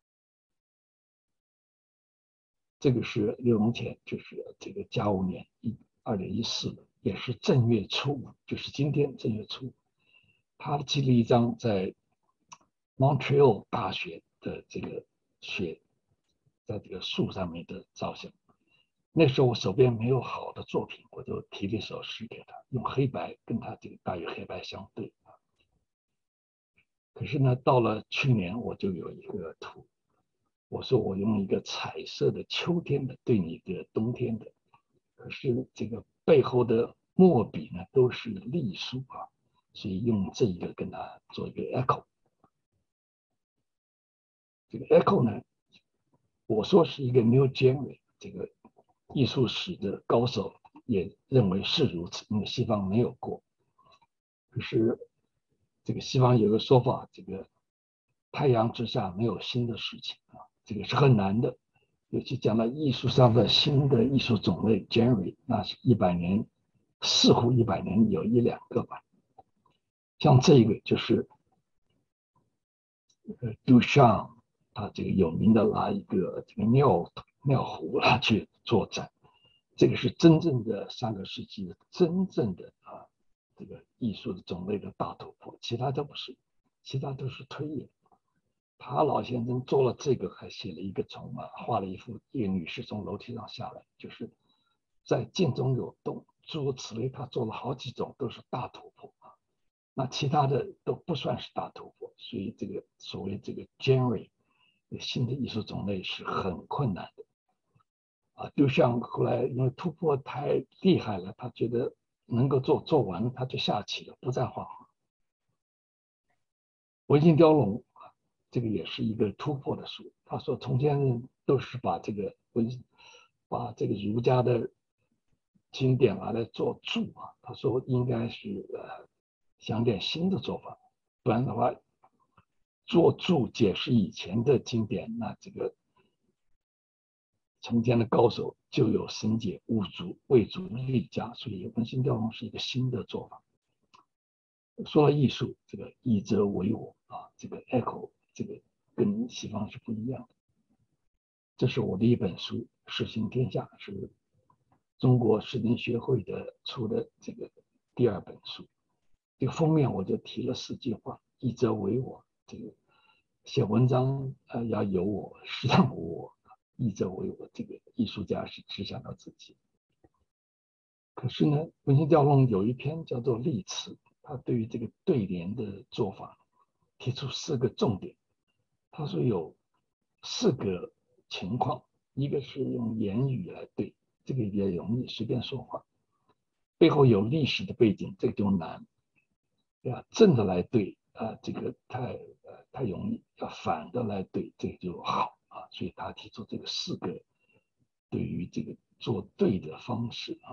这个是刘荣潜，就是这个甲午年一二零一四的，也是正月初五，就是今天正月初五，他寄了一张在 Montreal 大学的这个雪，在这个树上面的照相。那时候我手边没有好的作品，我就提了一首诗给他，用黑白跟他这个大于黑白相对啊。可是呢，到了去年我就有一个图，我说我用一个彩色的秋天的对你的冬天的，可是这个背后的墨笔呢都是隶书啊， 所以用这一个跟他做一个 echo。这个 echo 呢，我说是一个 new genre， 这个艺术史的高手也认为是如此，因为西方没有过。可是这个西方有个说法，这个太阳之下没有新的事情啊，这个是很难的。尤其讲到艺术上的新的艺术种类 genre， 那是一百年，似乎一百年有一两个吧。像这个就是呃杜尚，他这个有名的拿一个这个尿尿壶来去做展，这个是真正的上个世纪的真正的啊这个艺术的种类的大突破，其他都不是，其他都是推演。他老先生做了这个，还写了一个从啊，画了一幅一个女士从楼梯上下来，就是在镜中有洞，诸如此类，他做了好几种，都是大突破啊。那其他的都不算是大突破，所以这个所谓这个 genre 新的艺术种类是很困难的啊。就像后来因为突破太厉害了，他觉得能够做做完了，他就下棋了，不再画画。文心雕龙。这个也是一个突破的书。他说，从前人都是把这个文，把这个儒家的经典拿来做注啊。他说，应该是呃想点新的做法，不然的话，做注解释以前的经典，那这个从前的高手就有深解，无足未足虑加，所以文心雕龙是一个新的做法。说了艺术，这个以则为我啊，这个 echo。这个跟西方是不一样的。这是我的一本书《世行天下》，是中国视听学会的出的这个第二本书。这个封面我就提了四句话：一则为我，这个写文章呃要有我，适当无我；一则为我，这个艺术家是只想到自己。可是呢，文心雕龙有一篇叫做《立词》，他对于这个对联的做法提出四个重点。他说有四个情况，一个是用言语来对，这个也容易随便说话，背后有历史的背景，这个就难。要正的来对啊，这个太呃太容易；要反的来对，这个就好啊。所以他提出这个四个对于这个做对的方式啊。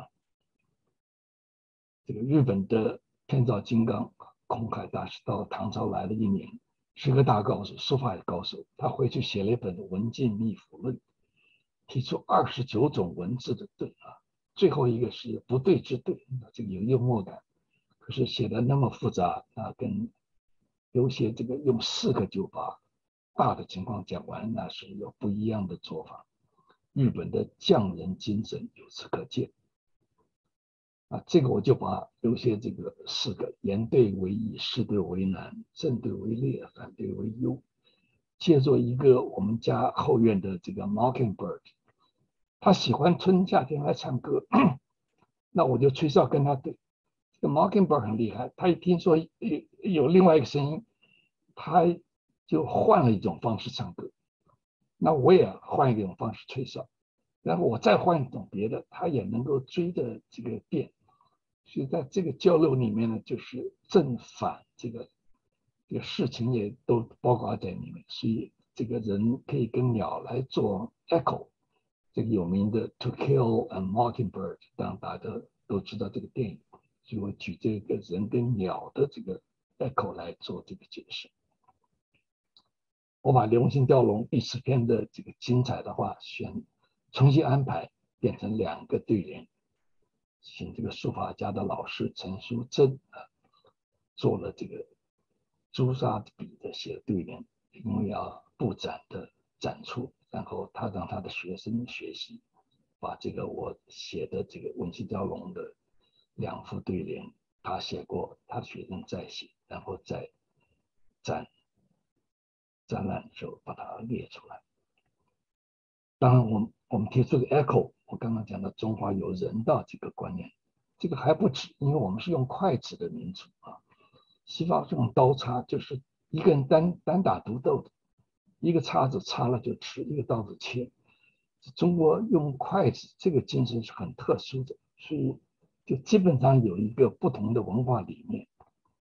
这个日本的天照金刚空海大师到唐朝来了一年。是个大高手，书法的高手。他回去写了一本《文尽秘符论》，提出二十九种文字的对啊，最后一个是不对之对，这个有幽默感。可是写的那么复杂啊，跟有些这个用四个就把大的情况讲完，那是有不一样的做法。日本的匠人精神由此可见。啊，这个我就把有些这个四个言对为易，事对为难，正对为劣，反对为优，借助一个我们家后院的这个 Mockingbird， 他喜欢春夏天来唱歌，那我就吹哨跟他对。这个 Mockingbird 很厉害，他一听说有有另外一个声音，他就换了一种方式唱歌，那我也换一种方式吹哨，然后我再换一种别的，他也能够追着这个变。所以在这个交流里面呢，就是正反这个这个事情也都包括在里面。所以这个人可以跟鸟来做 echo， 这个有名的 To Kill a Mockingbird， 当然大家都知道这个电影，所以我举这个人跟鸟的这个 echo 来做这个解释。我把流星雕龙第四篇的这个精彩的话选重新安排，变成两个对联。请这个书法家的老师陈淑贞啊，做了这个朱砂笔的写对联，因为要布展的展出，然后他让他的学生学习，把这个我写的这个文心雕龙的两副对联，他写过，他的学生再写，然后再展展览的时候把它列出来。当然我们我们提出的 echo， 我刚刚讲的中华有人道这个观念，这个还不止，因为我们是用筷子的民族啊，西方是用刀叉，就是一个人单单打独斗的，一个叉子插了就吃，一个刀子切。中国用筷子这个精神是很特殊的，所以就基本上有一个不同的文化理念。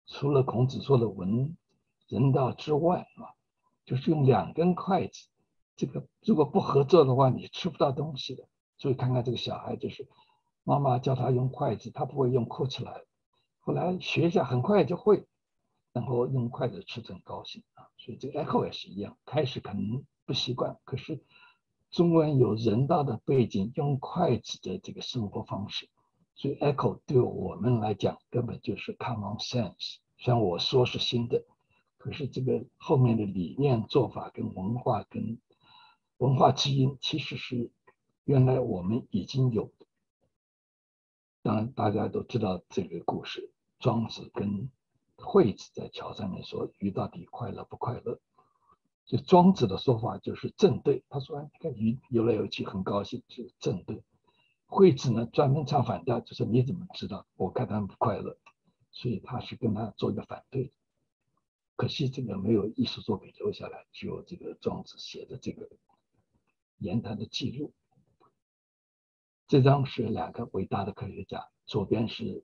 除了孔子说的文人道之外啊，就是用两根筷子，这个如果不合作的话，你吃不到东西的。所以看看这个小孩，就是妈妈叫他用筷子，他不会用，哭起来，后来学一下，很快就会，然后用筷子吃得很高兴啊。所以这个 Echo 也是一样，开始可能不习惯，可是中文有人道的背景，用筷子的这个生活方式，所以 Echo 对我们来讲根本就是 common sense。虽然我说是新的，可是这个后面的理念、做法跟文化跟文化基因，其实是原来我们已经有的。当然，大家都知道这个故事，庄子跟惠子在桥上面说鱼到底快乐不快乐。就庄子的说法就是正对，他说你看鱼游来游去很高兴，是正对。惠子呢专门唱反调，就说你怎么知道？我看他们不快乐，所以他是跟他做一个反对。可惜这个没有艺术作品留下来，只有这个庄子写的这个言谈的记录。这张是两个伟大的科学家，左边是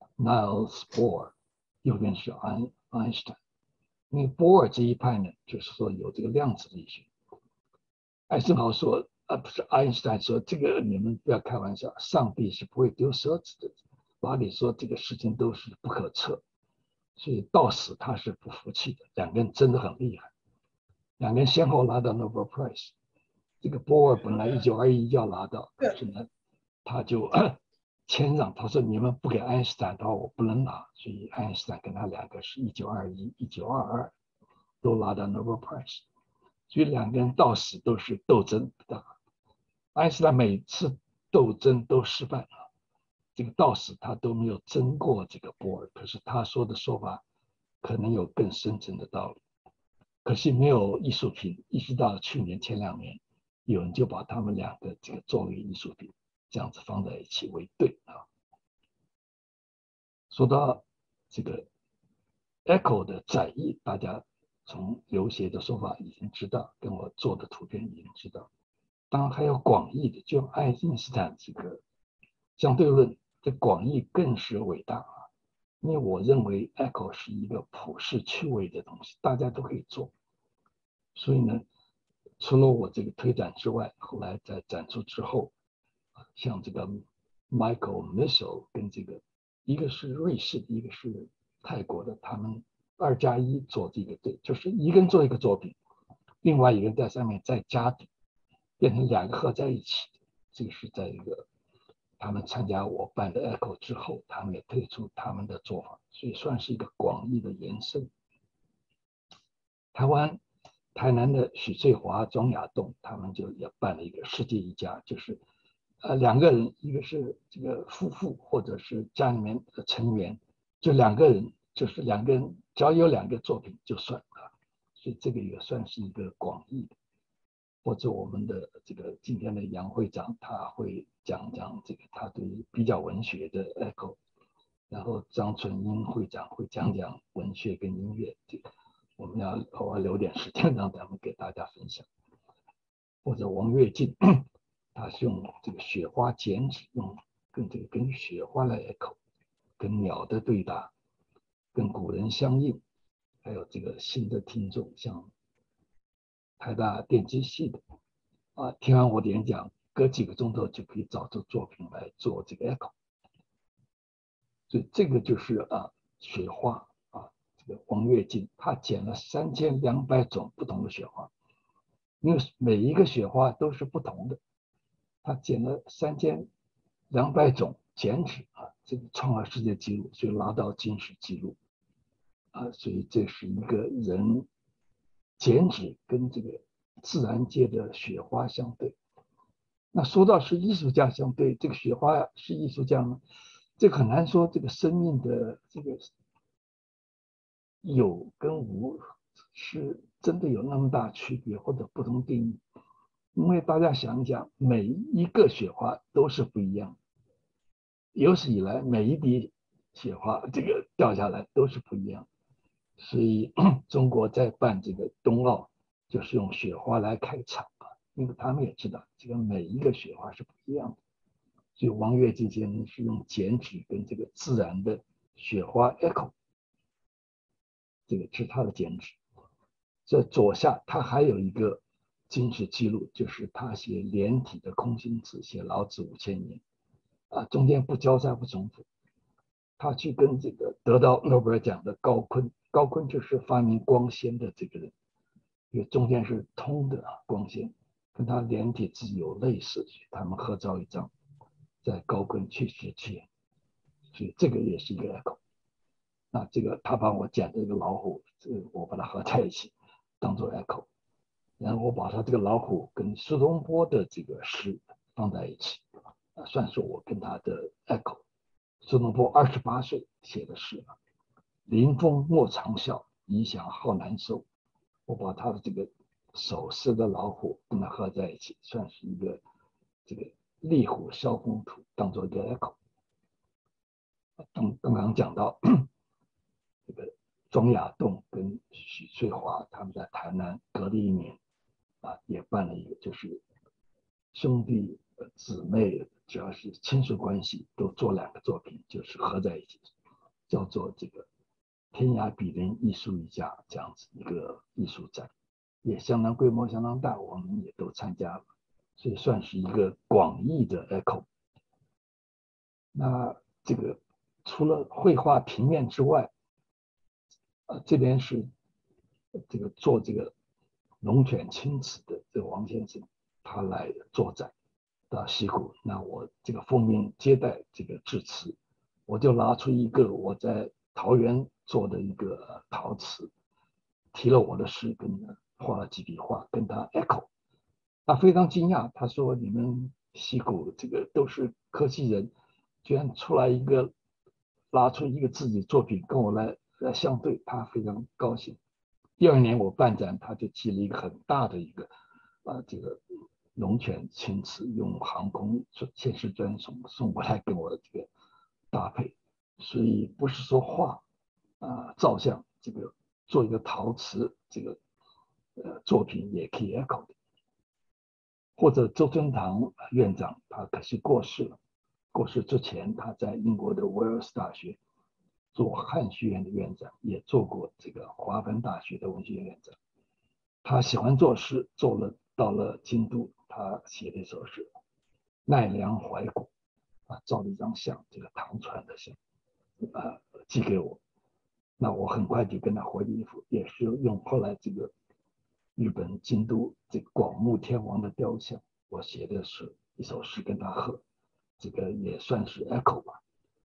Niels Bohr， 右边是爱因斯坦。因为波尔这一派呢，就是说有这个量子力学。艾森豪说，啊不是爱因斯坦说，这个你们不要开玩笑，上帝是不会丢蛇子的。巴里说这个事情都是不可测，所以到死他是不服气的。两个人真的很厉害，两个人先后拿到 Nobel Prize。这个波尔本来一九二一就要拿到，可是呢，他就谦让，他说你们不给爱因斯坦的话，我不能拿。所以爱因斯坦跟他两个是一九二一、一九二二都拿到 Nobel Prize， 所以两个人到死都是斗争的。爱因斯坦每次斗争都失败了，这个到死他都没有争过这个波尔，可是他说的说法可能有更深层的道理。可惜没有艺术品，一直到去年前两年，有人就把他们两个这个作为艺术品，这样子放在一起为对啊。说到这个 Echo 的载意，大家从刘勰的说法已经知道，跟我做的图片已经知道。当然还有广义的，就爱因斯坦这个相对论的广义更是伟大啊。因为我认为 Echo 是一个普世趣味的东西，大家都可以做。所以呢，除了我这个推展之外，后来在展出之后，像这个 Michael Mitchell 跟这个一个是瑞士的，一个是泰国的，他们二加一做这个对，就是一个人做一个作品，另外一个人在上面再加底，变成两个合在一起。这个是在一个他们参加我办的 Echo 之后，他们也推出他们的做法，所以算是一个广义的延伸。台湾台南的许翠华、庄亚栋，他们就也办了一个世界一家，就是呃两个人，一个是这个夫妇或者是家里面的成员，就两个人，就是两个人只要有两个作品就算啊，所以这个也算是一个广义的。或者我们的这个今天的杨会长，他会讲讲这个他对比较文学的 echo， 然后张纯英会长会讲讲文学跟音乐，这个我们要偶尔留点时间让他们给大家分享。或者王跃进，他是用这个雪花剪纸，用跟这个跟雪花来 echo， 跟鸟的对答，跟古人相应，还有这个新的听众，像台大电机系的啊，听完我的演讲，隔几个钟头就可以找出作品来做这个 echo。所以这个就是啊，雪花啊，这个王跃进他剪了三千两百种不同的雪花，因为每一个雪花都是不同的，他剪了三千两百种剪纸啊，这个创了世界纪录，所以拿到金氏纪录啊，所以这是一个人剪纸跟这个自然界的雪花相对。那说到是艺术家相对，这个雪花是艺术家吗？这个很难说，这个生命的这个有跟无是真的有那么大区别或者不同定义。因为大家想一想，每一个雪花都是不一样的，有史以来每一滴雪花这个掉下来都是不一样的，所以中国在办这个冬奥就是用雪花来开场啊，因为他们也知道这个每一个雪花是不一样的，所以王跃进先生是用剪纸跟这个自然的雪花 echo 这个是他的剪纸。这左下他还有一个金石记录，就是他写连体的空心字，写老子五千年啊，中间不交叉不重复。他去跟这个得到诺贝尔奖的高锟，高锟就是发明光纤的这个人，因为中间是通的啊，光纤跟他连体字有类似，他们合照一张，在高锟去世前，所以这个也是一个 echo。那这个他帮我剪这个老虎，这个我把它合在一起，当做 echo。然后我把他这个老虎跟苏东坡的这个诗放在一起，啊，算是我跟他的 echo。苏东坡二十八岁写的诗啊，临风莫长啸，遗响好难收。我把他的这个手诗的老虎跟他合在一起，算是一个这个厉虎啸风图，当做一个 echo。刚刚刚讲到这个庄亚栋跟许翠华他们在台南隔了一年啊，也办了一个，就是兄弟姊妹只要是亲属关系都做两个作品，就是合在一起，叫做这个天涯比邻艺术一家这样子一个艺术展，也相当规模相当大，我们也都参加了，所以算是一个广义的 echo。那这个除了绘画平面之外，呃，这边是这个做这个龙犬青瓷的这个王先生，他来做展到西谷，那我这个奉命接待这个致辞，我就拿出一个我在桃园做的一个陶瓷，提了我的诗，跟画了几笔画，跟他 echo。他非常惊讶，他说：“你们西谷这个都是科技人，居然出来一个拿出一个自己作品跟我来来相对，他非常高兴。”第二年我办展，他就寄了一个很大的一个啊、呃、这个龙犬青瓷，用航空千世专送送过来跟我这个搭配，所以不是说画啊、呃、照相，这个做一个陶瓷这个呃作品也可以 echo 的。或者周春堂院长，他可惜过世了。过世之前，他在英国的威尔斯大学做汉学院的院长，也做过这个华梵大学的文学院长。他喜欢作诗，做了到了京都，他写了一首诗《奈良怀古》，啊，照了一张相，这个唐传的像，啊，寄给我。那我很快就跟他回了一幅，也是用后来这个日本京都这个广木天王的雕像，我写的是一首诗跟他合，这个也算是 echo 吧。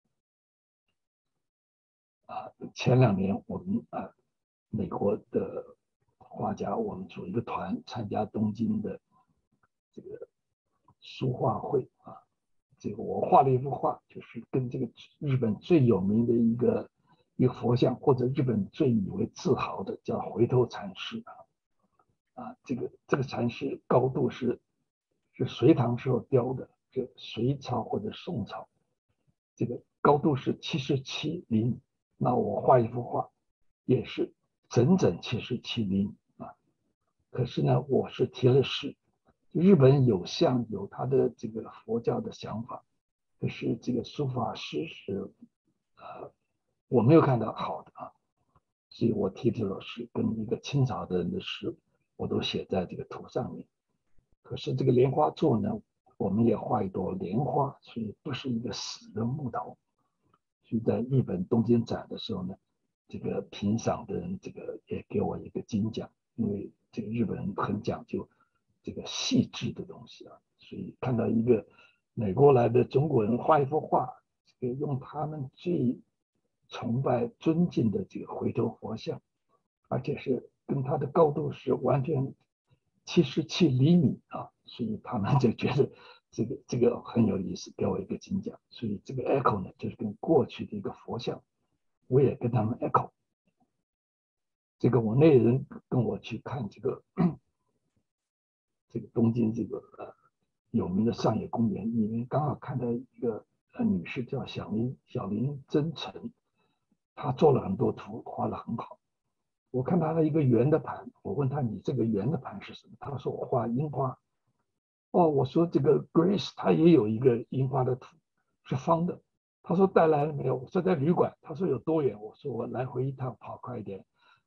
啊，前两年我们啊美国的画家，我们组一个团参加东京的这个书画会啊，这个我画了一幅画，就是跟这个日本最有名的一个一个佛像，或者日本最以为自豪的叫回头禅师啊。啊，这个这个禅师高度是是隋唐时候雕的，这隋朝或者宋朝，这个高度是七十七厘米。那我画一幅画，也是整整七十七厘米啊。可是呢，我是提了示，日本有像有他的这个佛教的想法，可是这个书法师是呃我没有看到好的啊，所以我提这首诗跟一个清朝的人的诗。我都写在这个图上面。可是这个莲花座呢，我们也画一朵莲花，所以不是一个死的木头。所以在日本东京展的时候呢，这个评赏的人这个也给我一个金奖，因为这个日本人很讲究这个细致的东西啊，所以看到一个美国来的中国人画一幅画，这个用他们最崇拜尊敬的这个回头佛像，而且是跟它的高度是完全七十七厘米啊，所以他们就觉得这个这个很有意思，给我一个金奖。所以这个 echo 呢，就是跟过去的一个佛像，我也跟他们 echo。这个我那人跟我去看这个这个东京这个呃有名的上野公园，里面刚好看到一个呃女士叫小林小林真诚，她做了很多图，画得很好。我看他的一个圆的盘，我问他你这个圆的盘是什么？他说我画樱花。哦，我说这个 Grace 他也有一个樱花的图，是方的。他说带来了没有？我说在旅馆。他说有多远？我说我来回一趟跑快一点，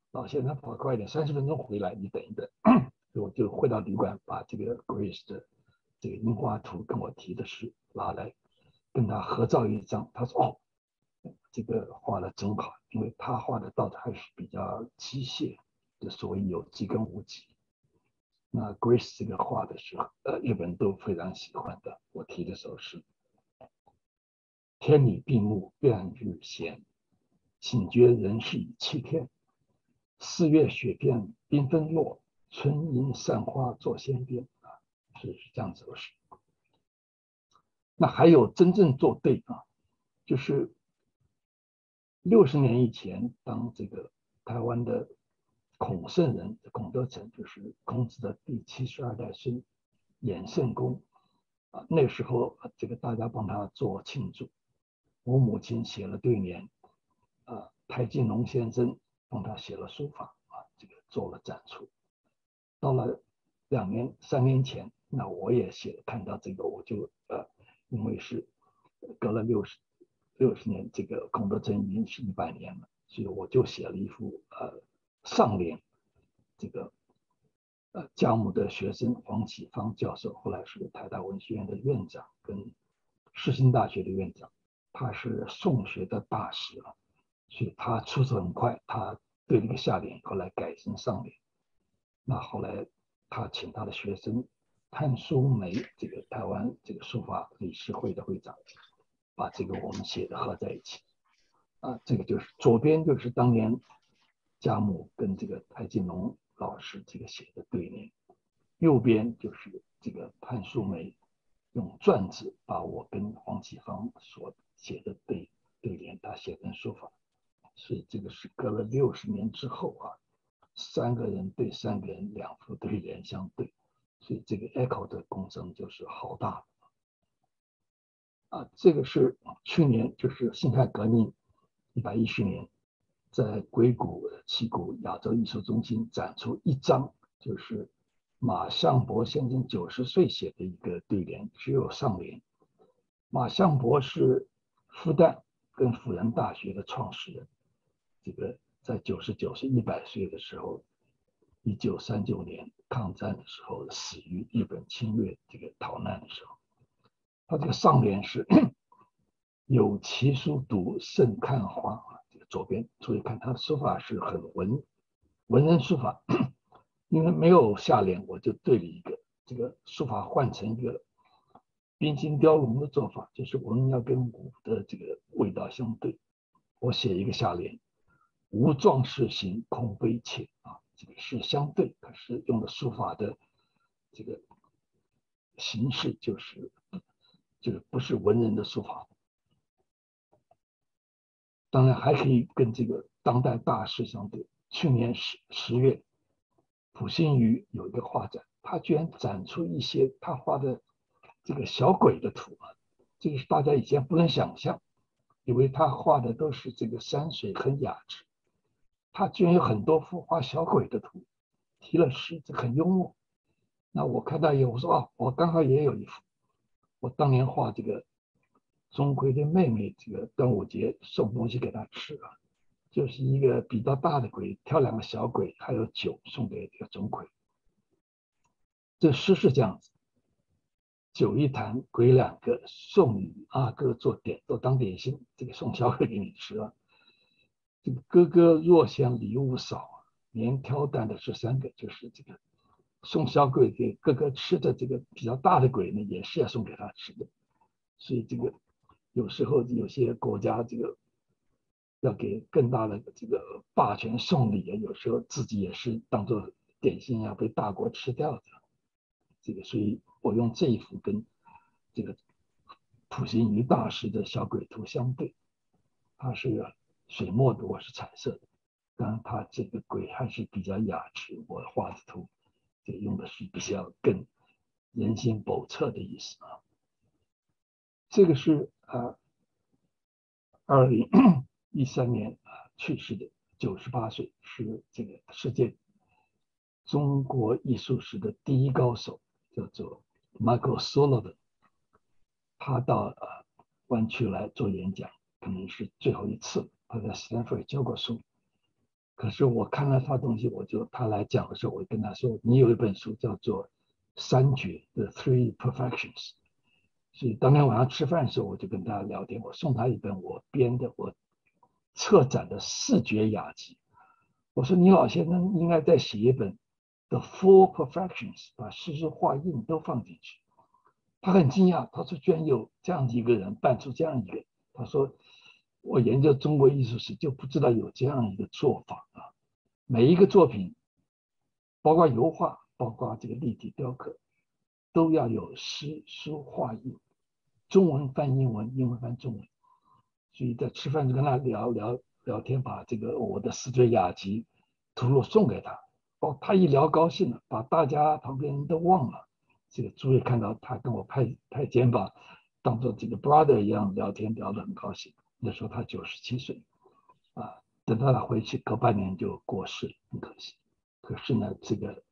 老先生跑快一点，三十分钟回来，你等一等。我就回到旅馆，把这个 Grace 的这个樱花图跟我提的诗拿来，跟他合照一张。他说：“哦，这个画的真好，因为他画的倒还是比较机械的，所谓有机跟无机。那 Grace 这个画的是呃日本都非常喜欢的。我提的首诗：天理闭目愿日闲，醒觉人世已七天。四月雪片缤纷落，春阴散花作仙边。”啊，是这样子的诗。那还有真正做对啊，就是六十年以前，当这个台湾的孔圣人孔德成，就是孔子的第七十二代孙衍圣公啊，那时候这个大家帮他做庆祝，我母亲写了对联，啊，台静农先生帮他写了书法啊，这个做了展出。到了两年三年前，那我也写看到这个，我就呃，因为是隔了六十六十年，这个孔德成已经是一百年了，所以我就写了一幅呃上联，这个呃家母的学生黄启芳教授，后来是台大文学院的院长跟世新大学的院长，他是宋学的大师啊，所以他出手很快，他对这个下联后来改成上联。那后来他请他的学生潘淑梅，这个台湾这个书法理事会的会长，把这个我们写的合在一起啊，这个就是左边就是当年家母跟这个台静农老师这个写的对联，右边就是这个潘淑梅用篆字把我跟黄启芳所写的对对联，他写成书法，所以这个是隔了六十年之后啊，三个人对三个人，两副对联相对，所以这个 echo 的工程就是好大啊！这个是去年就是辛亥革命一百一十年，在硅谷七股亚洲艺术中心展出一张，就是马相伯先生九十岁写的一个对联，只有上联。马相伯是复旦跟辅仁大学的创始人，这个在九十九岁一百岁的时候，一九三九年抗战的时候死于日本侵略这个逃难的时候，他这个上联是有奇书读胜看花啊，这个左边注意看他的书法是很文文人书法，因为没有下联，我就对了一个这个书法换成一个冰心雕龙的做法，就是文要跟武的这个味道相对。我写一个下联：无壮士行，空悲切啊，这个是相对，可是用的书法的这个形式就是就是不是文人的书法。当然还可以跟这个当代大师相对。去年十十月，溥心畬有一个画展，他居然展出一些他画的这个小鬼的图啊，这个是大家以前不能想象，以为他画的都是这个山水很雅致，他居然有很多幅画小鬼的图，提了诗，这很幽默。那我看到以后，我说啊，我刚好也有一幅，我当年画这个钟馗的妹妹，这个端午节送东西给他吃啊，就是一个比较大的鬼挑两个小鬼，还有酒送给这个钟馗。这诗是这样子：酒一坛，鬼两个，送与阿哥做点做当点心，这个送小鬼给你吃啊。这个哥哥若嫌礼物少，连挑担的是三个，就是这个送小鬼给哥哥吃的这个比较大的鬼呢，也是要送给他吃的。所以这个有时候有些国家这个要给更大的这个霸权送礼啊，有时候自己也是当做点心要被大国吃掉的。这个所以我用这一幅跟这个溥心畬大师的小鬼图相对，它是水墨的，我是彩色的。当然，它这个鬼还是比较雅致，我画的图这用的是比较更人心叵测的意思啊。这个是啊，二零一三年啊去世的，九十八岁，是这个世界中国艺术史的第一高手，叫做 Michael Sullivan。他到呃湾区来做演讲，可能是最后一次。他在斯坦福教过书， 可是我看了他东西，我就他来讲的时候，我跟他说，你有一本书叫做《三绝》The Three Perfections。所以当天晚上吃饭的时候，我就跟他聊天，我送他一本我编的我策展的视觉雅集。我说你老先生应该再写一本 The Four Perfections， 把诗书画印都放进去。他很惊讶，他说居然有这样一个人办出这样一个。他说我研究中国艺术史就不知道有这样一个做法啊。每一个作品，包括油画，包括这个立体雕刻，都要有诗书画印，中文翻英文，英文翻中文。所以在吃饭就跟他聊聊聊天，把这个我的视觉雅集图录送给他。哦，他一聊高兴了，把大家旁边人都忘了。这个诸位看到他跟我拍拍肩膀，当做这个 brother 一样聊天，聊得很高兴。那时候他九十七岁，啊，等到他回去，隔半年就过世，很可惜。可是呢，这个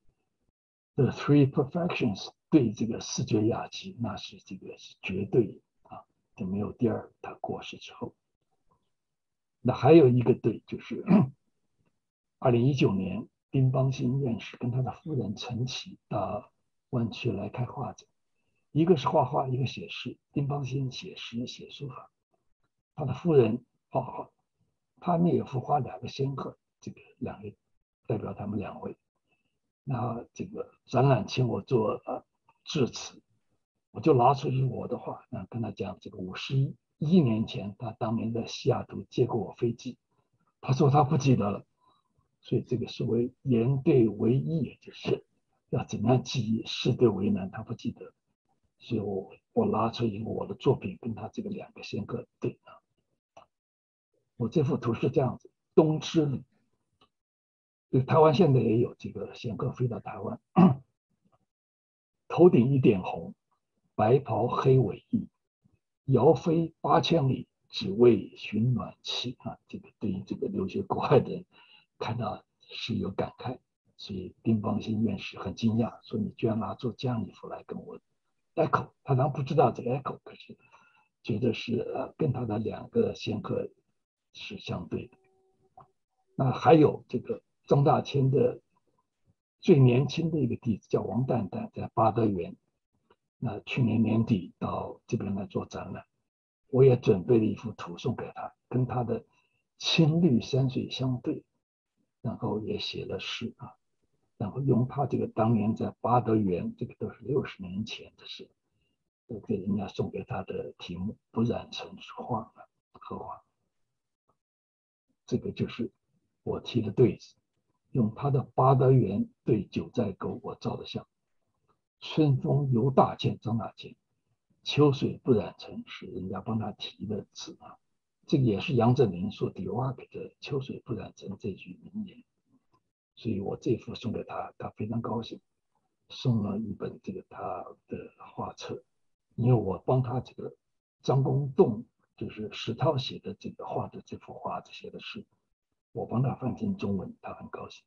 The Three Perfections 对这个视觉雅集，那是这个是绝对啊，就没有第二。他过世之后，那还有一个对，就是二零一九年，丁邦新院士跟他的夫人陈琦到湾区来开画展，一个是画画，一个写诗。丁邦新写诗写书法，他的夫人画画。他那有幅画两个仙鹤，这个两位代表他们两位。那这个展览请我做呃致辞，我就拿出我的画，那跟他讲这个五十一年前他当年在西雅图接过我飞机，他说他不记得了。所以这个所谓言对为义，也就是要怎么样记忆，事对为难，他不记得。所以我我拿出一个我的作品跟他这个两个仙鹤对啊。我这幅图是这样子，冬之旅。台湾现在也有这个仙鹤飞到台湾，头顶一点红，白袍黑尾翼，遥飞八千里，只为寻暖气啊！这个对于这个留学国外的人看到是有感慨，所以丁邦新院士很惊讶，说你居然拿出这样一幅来跟我 echo。他当然不知道这个 echo， 可是觉得是呃跟他的两个仙鹤是相对的。那还有这个张大千的最年轻的一个弟子叫王蛋蛋，在八德园。那去年年底到这边来做展览，我也准备了一幅图送给他，跟他的青绿山水相对，然后也写了诗啊，然后用他这个当年在八德园，这个都是六十年前的事，都给人家送给他的题目“不染尘画”荷花。这个就是我题的对子，用他的八德园对九寨沟我照的相。春风犹大见张大千，秋水不染尘是人家帮他题的字啊。这个也是杨振宁说迪瓦克的秋水不染尘这句名言。所以我这幅送给他，他非常高兴，送了一本这个他的画册，因为我帮他这个张公栋就是石涛写的这个画的这幅画这些的诗，我帮他翻成中文，他很高兴。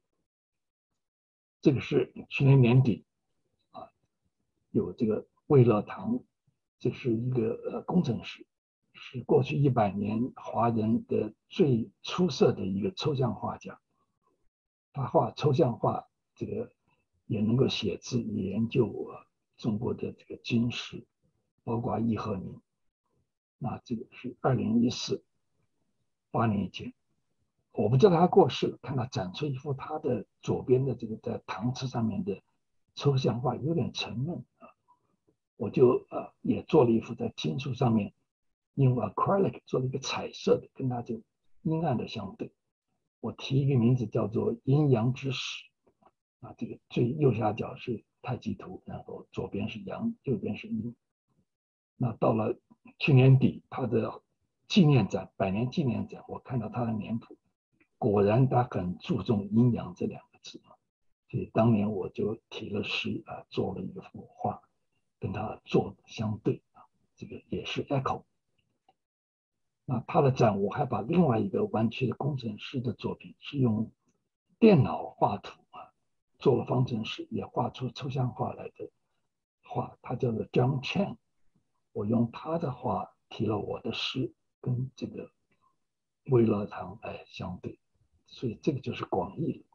这个是去年年底啊，有这个魏乐堂，这是一个呃工程师，是过去一百年华人的最出色的一个抽象画家。他画抽象画，这个也能够写字，也研究呃中国的这个金石，包括易和明。那这个是二零一四，八年前，我不知道他过世了，看他展出一幅他的左边的这个在搪瓷上面的抽象画，有点沉闷啊，我就呃也做了一幅在金属上面用 acrylic 做了一个彩色的，跟他就阴暗的相对。我提一个名字叫做阴阳之始啊，这个最右下角是太极图，然后左边是阳，右边是阴。那到了去年底，他的纪念展，百年纪念展，我看到他的年谱，果然他很注重阴阳这两个字啊，所以当年我就提了诗啊，做了一个幅画，跟他做相对啊，这个也是 echo。那他的展，我还把另外一个湾区的工程师的作品，是用电脑画图啊，做了方程式，也画出抽象画来的画，他叫做 John Chen。我用他的画提了我的诗，跟这个魏乐堂来相对， 所以这个就是广义了。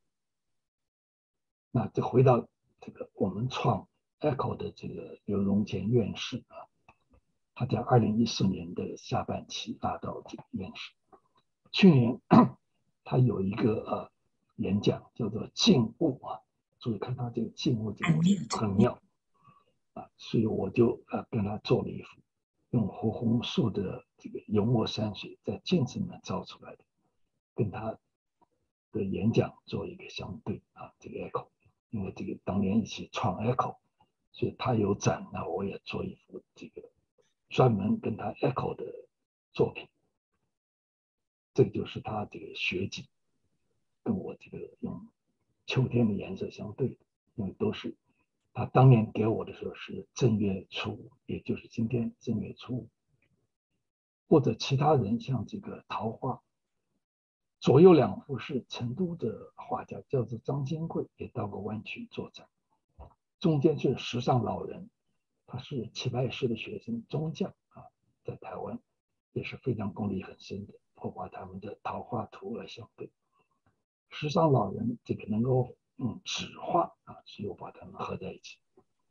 那这回到这个我们创 Echo 的这个刘荣前院士啊，他在二零一四年的下半期拿到这个院士。去年他有一个呃演讲叫做静物啊，注意看他这个静物这个很妙啊，所以我就呃跟他做了一幅用胡红素的这个油墨山水在镜子里面照出来的，跟他的演讲做一个相对啊，这个 Echo， 因为这个当年一起创 Echo， 所以他有展，那我也做一幅这个专门跟他 Echo 的作品。这个就是他这个雪景，跟我这个用秋天的颜色相对的，因为都是他当年给我的时候是正月初五，也就是今天正月初五。或者其他人像这个桃花，左右两幅是成都的画家，叫做张金贵，也到过湾区做展。中间是时尚老人，他是齐白石的学生，中将啊，在台湾也是非常功力很深的。我把他们的桃花图而相对，时尚老人这个能够用纸画啊，所以我把它们合在一起。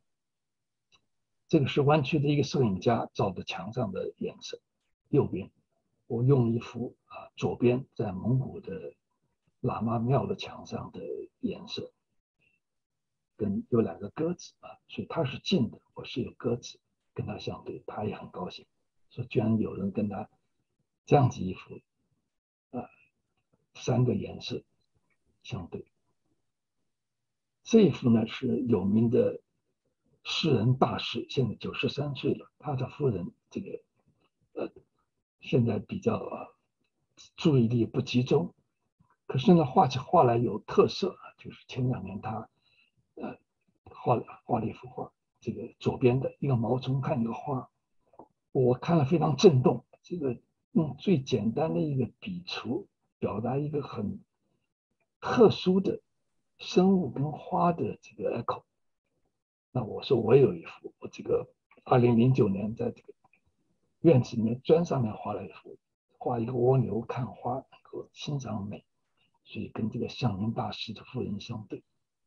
这个是湾区的一个摄影家照的墙上的颜色。右边我用一幅啊，左边在蒙古的喇嘛庙的墙上的颜色，跟有两个鸽子啊，所以他是近的，我是有鸽子跟他相对，他也很高兴，说居然有人跟他这样子一幅啊，三个颜色相对。这一幅呢是有名的诗人大师，现在九十三岁了，他的夫人这个呃现在比较啊注意力不集中，可是呢画起画来有特色，就是前两年他呃画了画了一幅画，这个左边的一个毛虫看一个花，我看了非常震动，这个用最简单的一个笔触表达一个很特殊的生物跟花的这个 echo。那我说我有一幅，我这个二零零九年在这个院子里面砖上面画了一幅，画一个蜗牛看花，能够欣赏美，所以跟这个向宁大师的夫人相对。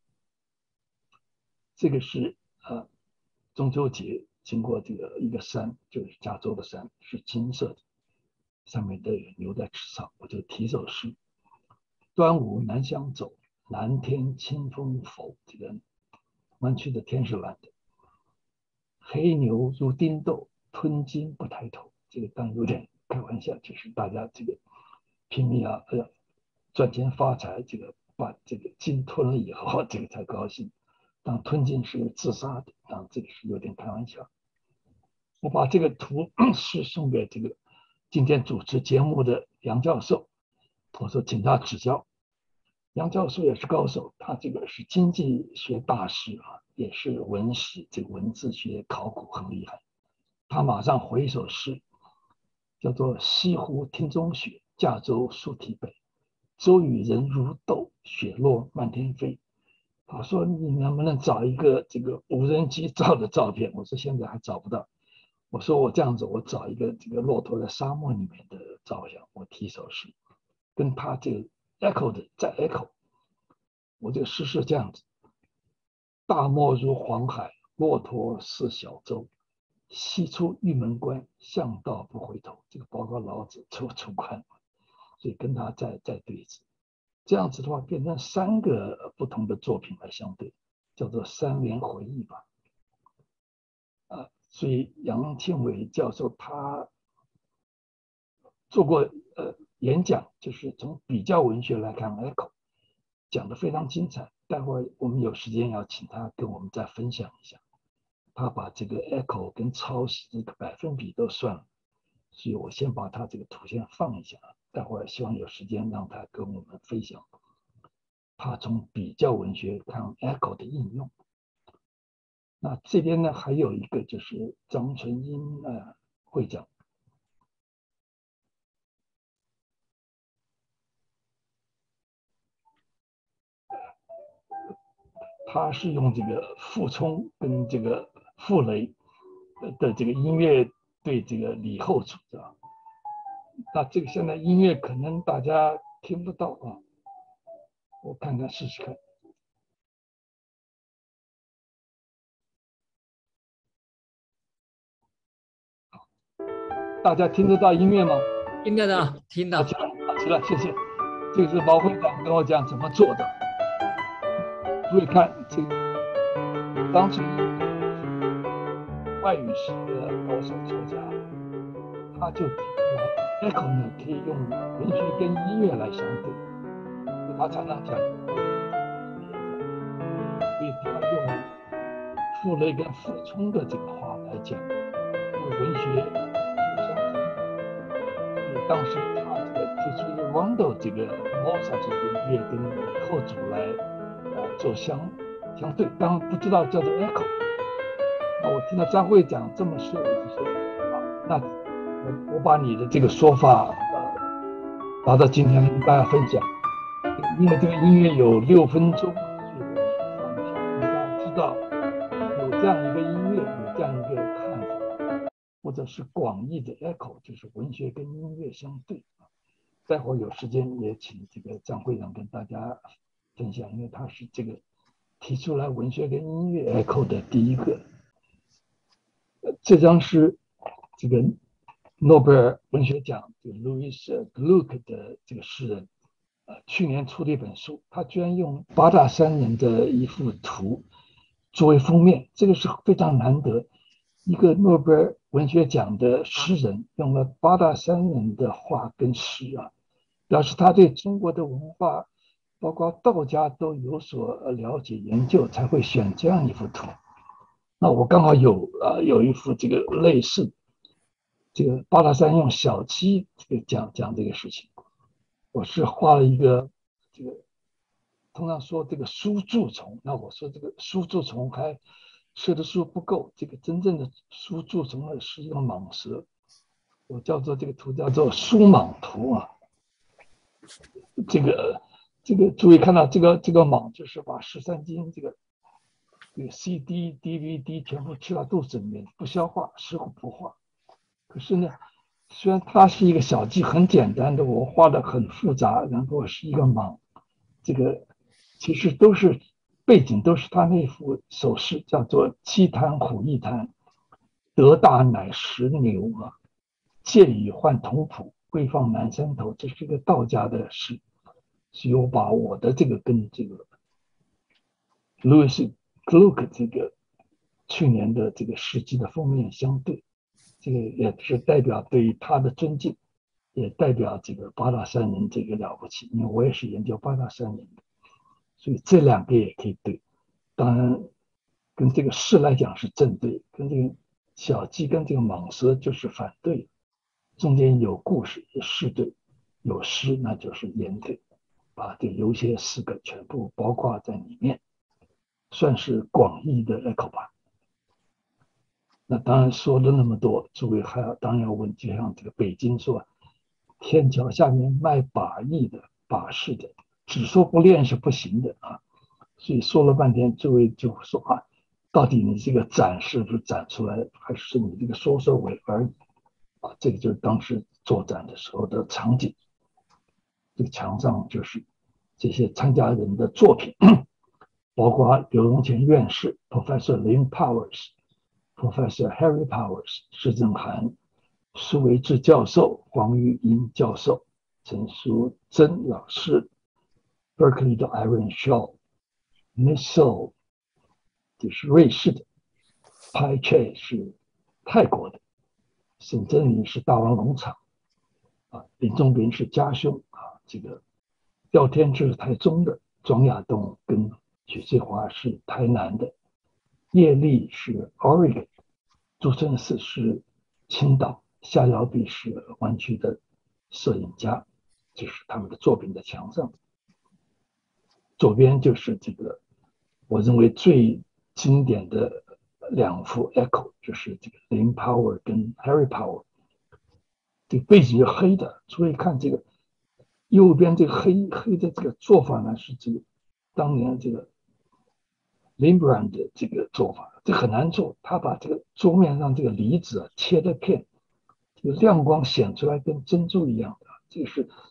这个是呃中秋节经过这个一个山，就是加州的山，是金色的，上面都有牛在吃草，我就题首诗：端午南乡走，蓝天清风拂。这个湾区的天是蓝的。黑牛如丁豆，吞金不抬头。这个当然有点开玩笑，就是大家这个拼命啊，呃，赚钱发财，这个把这个金吞了以后，这个才高兴。当吞金是自杀的，啊，这个是有点开玩笑。我把这个图是送给这个今天主持节目的杨教授，我说请他指教。杨教授也是高手，他这个是经济学大师啊，也是文史这个文字学考古很厉害。他马上回一首诗，叫做西湖听中雪，驾舟溯堤北，舟与人如斗，雪落漫天飞。他说你能不能找一个这个无人机照的照片？我说现在还找不到。我说我这样子，我找一个这个骆驼在沙漠里面的照相，我提首诗，跟他这个 echo 的再 echo。我这个诗是这样子：大漠如黄海，骆驼似小舟，西出玉门关，向道不回头。这个包括老子出出关，所以跟他再再对峙。这样子的话，变成三个不同的作品来相对，叫做三联回忆吧。啊，所以杨庆伟教授他做过呃演讲，就是从比较文学来看 echo， 讲得非常精彩。待会儿我们有时间要请他跟我们再分享一下，他把这个 echo 跟抄袭这个百分比都算了，所以我先把他这个图先放一下，待会儿希望有时间让他跟我们分享他从比较文学看 echo 的应用。那这边呢还有一个就是张纯英呃会长，他是用这个傅聪跟这个傅雷的这个音乐对这个李后主的。那这个现在音乐可能大家听不到啊，我看看试试看。大家听得到音乐吗？ 听得到，听到。 好极了，好极了，谢谢。这个是毛会长跟我讲怎么做的。注意看，这个当时外语系的高手作家，他就提出来 ，echo 呢可以用文学跟音乐来相对，所以他常常讲，所以他用傅雷跟傅聪的这个话来讲，因为文学是相通的，所以当时他这个提出一个 rondo 这个 Mozart 这个音乐跟后主来呃做相相对，当然不知道叫做 echo。那我听到张会长这么说，我就说啊，那我我把你的这个说法呃拿到今天跟大家分享，因为这个音乐有六分钟，所以我放一下，让大家知道有这样一个音乐，有这样一个看法，或者是广义的 echo， 就是文学跟音乐相对。待会儿有时间也请这个张会长跟大家分享，因为他是这个提出来文学跟音乐 echo 的第一个。这张是这个诺贝尔文学奖这个 Louis Gluck 的这个诗人，呃，去年出的一本书，他居然用八大山人的一幅图作为封面，这个是非常难得，一个诺贝尔文学奖的诗人用了八大山人的画跟诗啊，表示他对中国的文化，包括道家都有所了解研究，才会选这样一幅图。那我刚好有呃有一幅这个类似，这个八大山用小七这个讲讲这个事情，我是画了一个这个，通常说这个书柱虫，那我说这个书柱虫还吃的书不够，这个真正的书柱虫呢是一个蟒蛇，我叫做这个图叫做书蟒图啊，这个这个注意看到这个这个蟒就是把十三经这个。这个 C D、D V D 全部吃到肚子里面，不消化，食物不化。可是呢，虽然它是一个小记，很简单的，我画的很复杂，然后是一个蟒，这个其实都是背景，都是他那幅手势，叫做七谈虎一谈，德大乃食牛啊，借以换同仆，归放南山头，这是一个道家的诗，所以我把我的这个跟这个路易斯。Gluck 这个去年的这个诗集的封面相对，这个也是代表对他的尊敬，也代表这个八大山人这个了不起，因为我也是研究八大山人的，所以这两个也可以对。当然，跟这个诗来讲是正对，跟这个小鸡跟这个蟒蛇就是反对，中间有故事是对，有诗那就是言对，把这有些诗歌全部包括在里面。算是广义的 echo 吧。那当然说了那么多，诸位还要当然要问，就像这个北京说，天桥下面卖把艺的、把式的，只说不练是不行的啊。所以说了半天，诸位就说啊，到底你这个展示是展出来，还是你这个说说尾而已啊？这个就是当时做展的时候的场景。这个墙上就是这些参加人的作品。包括刘荣前院士 Professor Lynn Powers、Professor Harry Powers、施正涵、苏维志教授、黄玉英教授、陈淑贞老师、Berkeley 的 Irene Shaw、Miss 就是瑞士的 ，Pai Che 是泰国的，沈真林是大王农场，啊，林宗斌是家兄啊，这个廖天志是台中的，庄亚东跟许志华是台南的，叶丽是 Oregon， 朱正四是青岛，夏尧弼是湾区的摄影家，这是他们的作品的墙上。左边就是这个我认为最经典的两幅 echo， 就是这个 Lynn Power 跟 Harry Power， 这个背景是黑的，所以看这个右边这个黑黑的这个做法呢，是这个当年这个Limbrand 的这个做法，这很难做。他把这个桌面上这个离子啊切的片，这个亮光显出来跟珍珠一样的，这个是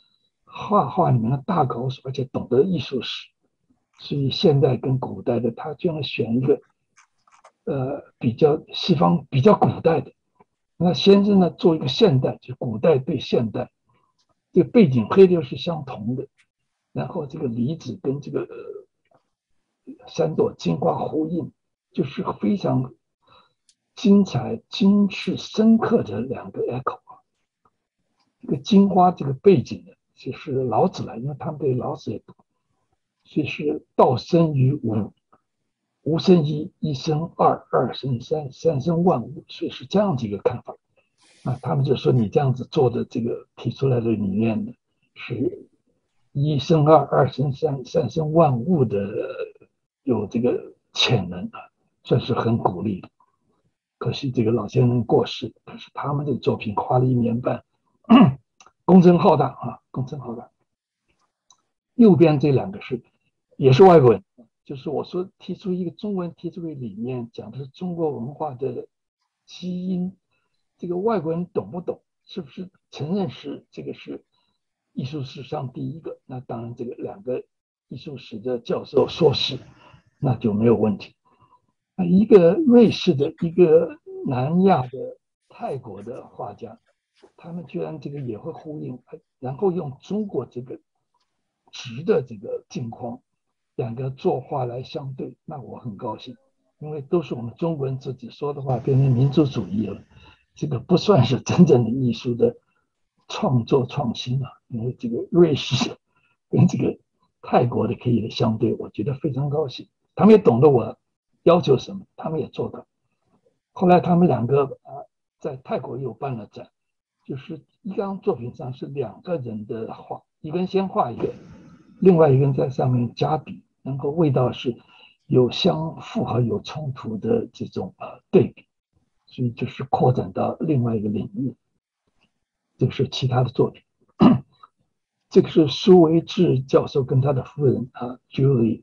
画画里面的大高手，而且懂得艺术史，所以现代跟古代的他就要选一个呃比较西方比较古代的。那先生呢做一个现代，就古代对现代，这个背景黑调是相同的，然后这个梨子跟这个、呃、三朵金花呼应，就是非常精彩、精致、深刻的两个 echo。这个金花这个背景呢，就是老子来，因为他们对老子也读，所以是道生于无，无生一，一生二，二生三，三生万物，所以是这样的一个看法。啊，他们就说你这样子做的这个提出来的理念呢，是一生二，二生三，三生万物的有这个潜能啊，算是很鼓励的。可惜这个老先生过世，可是他们这个作品花了一年半，工程浩大啊，工程浩大。右边这两个是也是外国人，就是我说提出一个中文提出一个理念，讲的是中国文化的基因，这个外国人懂不懂？是不是承认是这个是艺术史上第一个？那当然，这个两个艺术史的教授说是，那就没有问题。那一个瑞士的，一个南亚的，泰国的画家，他们居然这个也会呼应，然后用中国这个直的这个镜框，两个作画来相对，那我很高兴，因为都是我们中国人自己说的话，变成民族主义了。这个不算是真正的艺术的创作创新啊，因为这个瑞士跟这个泰国的可以相对，我觉得非常高兴。他们也懂得我要求什么，他们也做到。后来他们两个啊，在泰国又办了展，就是一张作品上是两个人的画，一个人先画一个，另外一个人在上面加笔，然后味道是有相符合有冲突的这种呃对比。所以就是扩展到另外一个领域，这个是其他的作品。这个是苏维志教授跟他的夫人啊 Julie，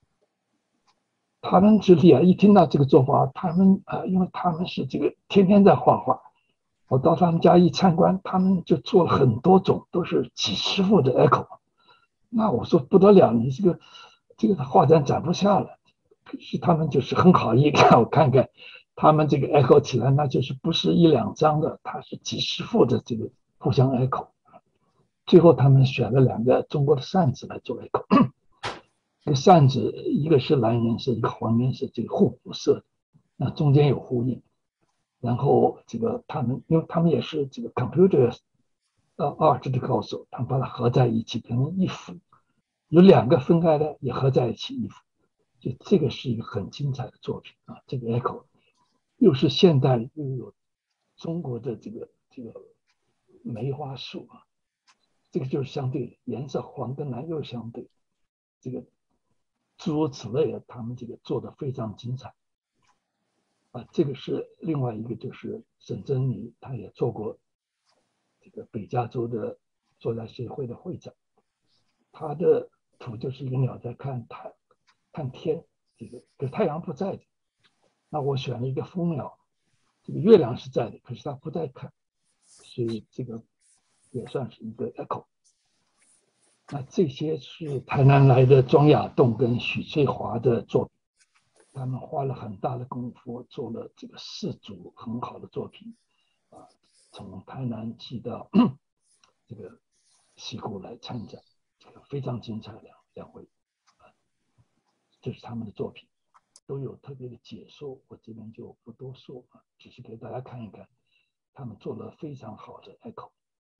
他们之厉害，一听到这个做法，他们啊，因为他们是这个天天在画画，我到他们家一参观，他们就做了很多种，都是几十幅的 echo。那我说不得了，你这个这个画展展不下了。可是他们就是很好意让我看看。他们这个 echo 起来，那就是不是一两张的，它是几十幅的这个互相 echo。最后他们选了两个中国的扇子来做 echo。这个扇子一个是蓝颜色，一个黄颜色，这个互补色，那中间有呼应。然后这个他们，因为他们也是这个 computer 呃 art 的高手，他们把它合在一起变成一幅，有两个分开的也合在一起一幅，就这个是一个很精彩的作品啊，这个 echo。又是现代又有中国的这个这个梅花树啊，这个就是相对的，颜色黄跟蓝又相对，这个诸如此类的，他们这个做的非常精彩啊。这个是另外一个，就是沈珍妮，她也做过这个北加州的作家协会的会长，她的图就是一个鸟在看太看天，这个可太阳不在的。那我选了一个蜂鸟，这个月亮是在的，可是它不在看，所以这个也算是一个 echo。那这些是台南来的庄亚栋跟许翠华的作品，他们花了很大的功夫做了这个四组很好的作品啊，从台南寄到这个西谷来参展，这个非常精彩两两位啊，这是他们的作品。都有特别的解说，我这边就不多说啊，只是给大家看一看，他们做了非常好的 echo。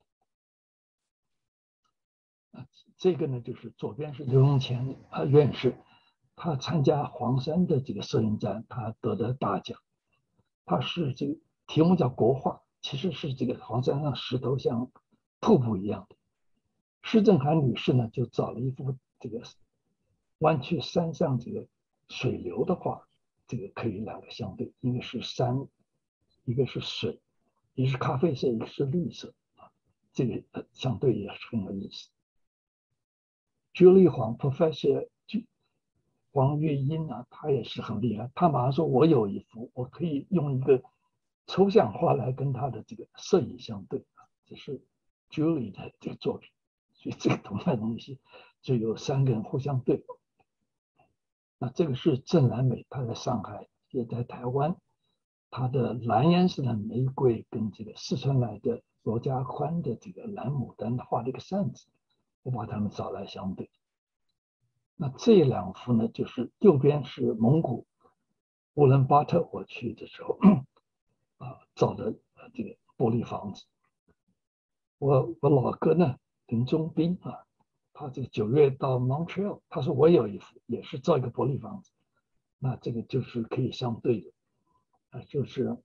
啊，这个呢就是左边是刘永乾啊院士，他参加黄山的这个摄影展，他得的大奖。他是这个题目叫国画，其实是这个黄山上石头像瀑布一样的。施正涵女士呢就找了一幅这个弯曲山上这个水流的画，这个可以两个相对，一个是山，一个是水，一个是咖啡色，一个是绿色啊，这个呃相对也是很有意思。Julie 黄 Professor 黄月英啊，他也是很厉害，他马上说我有一幅，我可以用一个抽象画来跟他的这个摄影相对啊，这是 Julie 的这个作品， 所以这个同样的东西就有三个人互相对。那这个是郑兰美，她在上海，也在台湾，她的蓝颜色的玫瑰跟这个四川来的罗家宽的这个蓝牡丹画了一个扇子，我把他们找来相对。那这两幅呢，就是右边是蒙古乌兰巴特，我去的时候啊造的这个玻璃房子。我我老哥呢，林中斌啊，他这个九月到 Montreal， 他说我有一幅也是造一个玻璃房子，那这个就是可以相对的啊，就是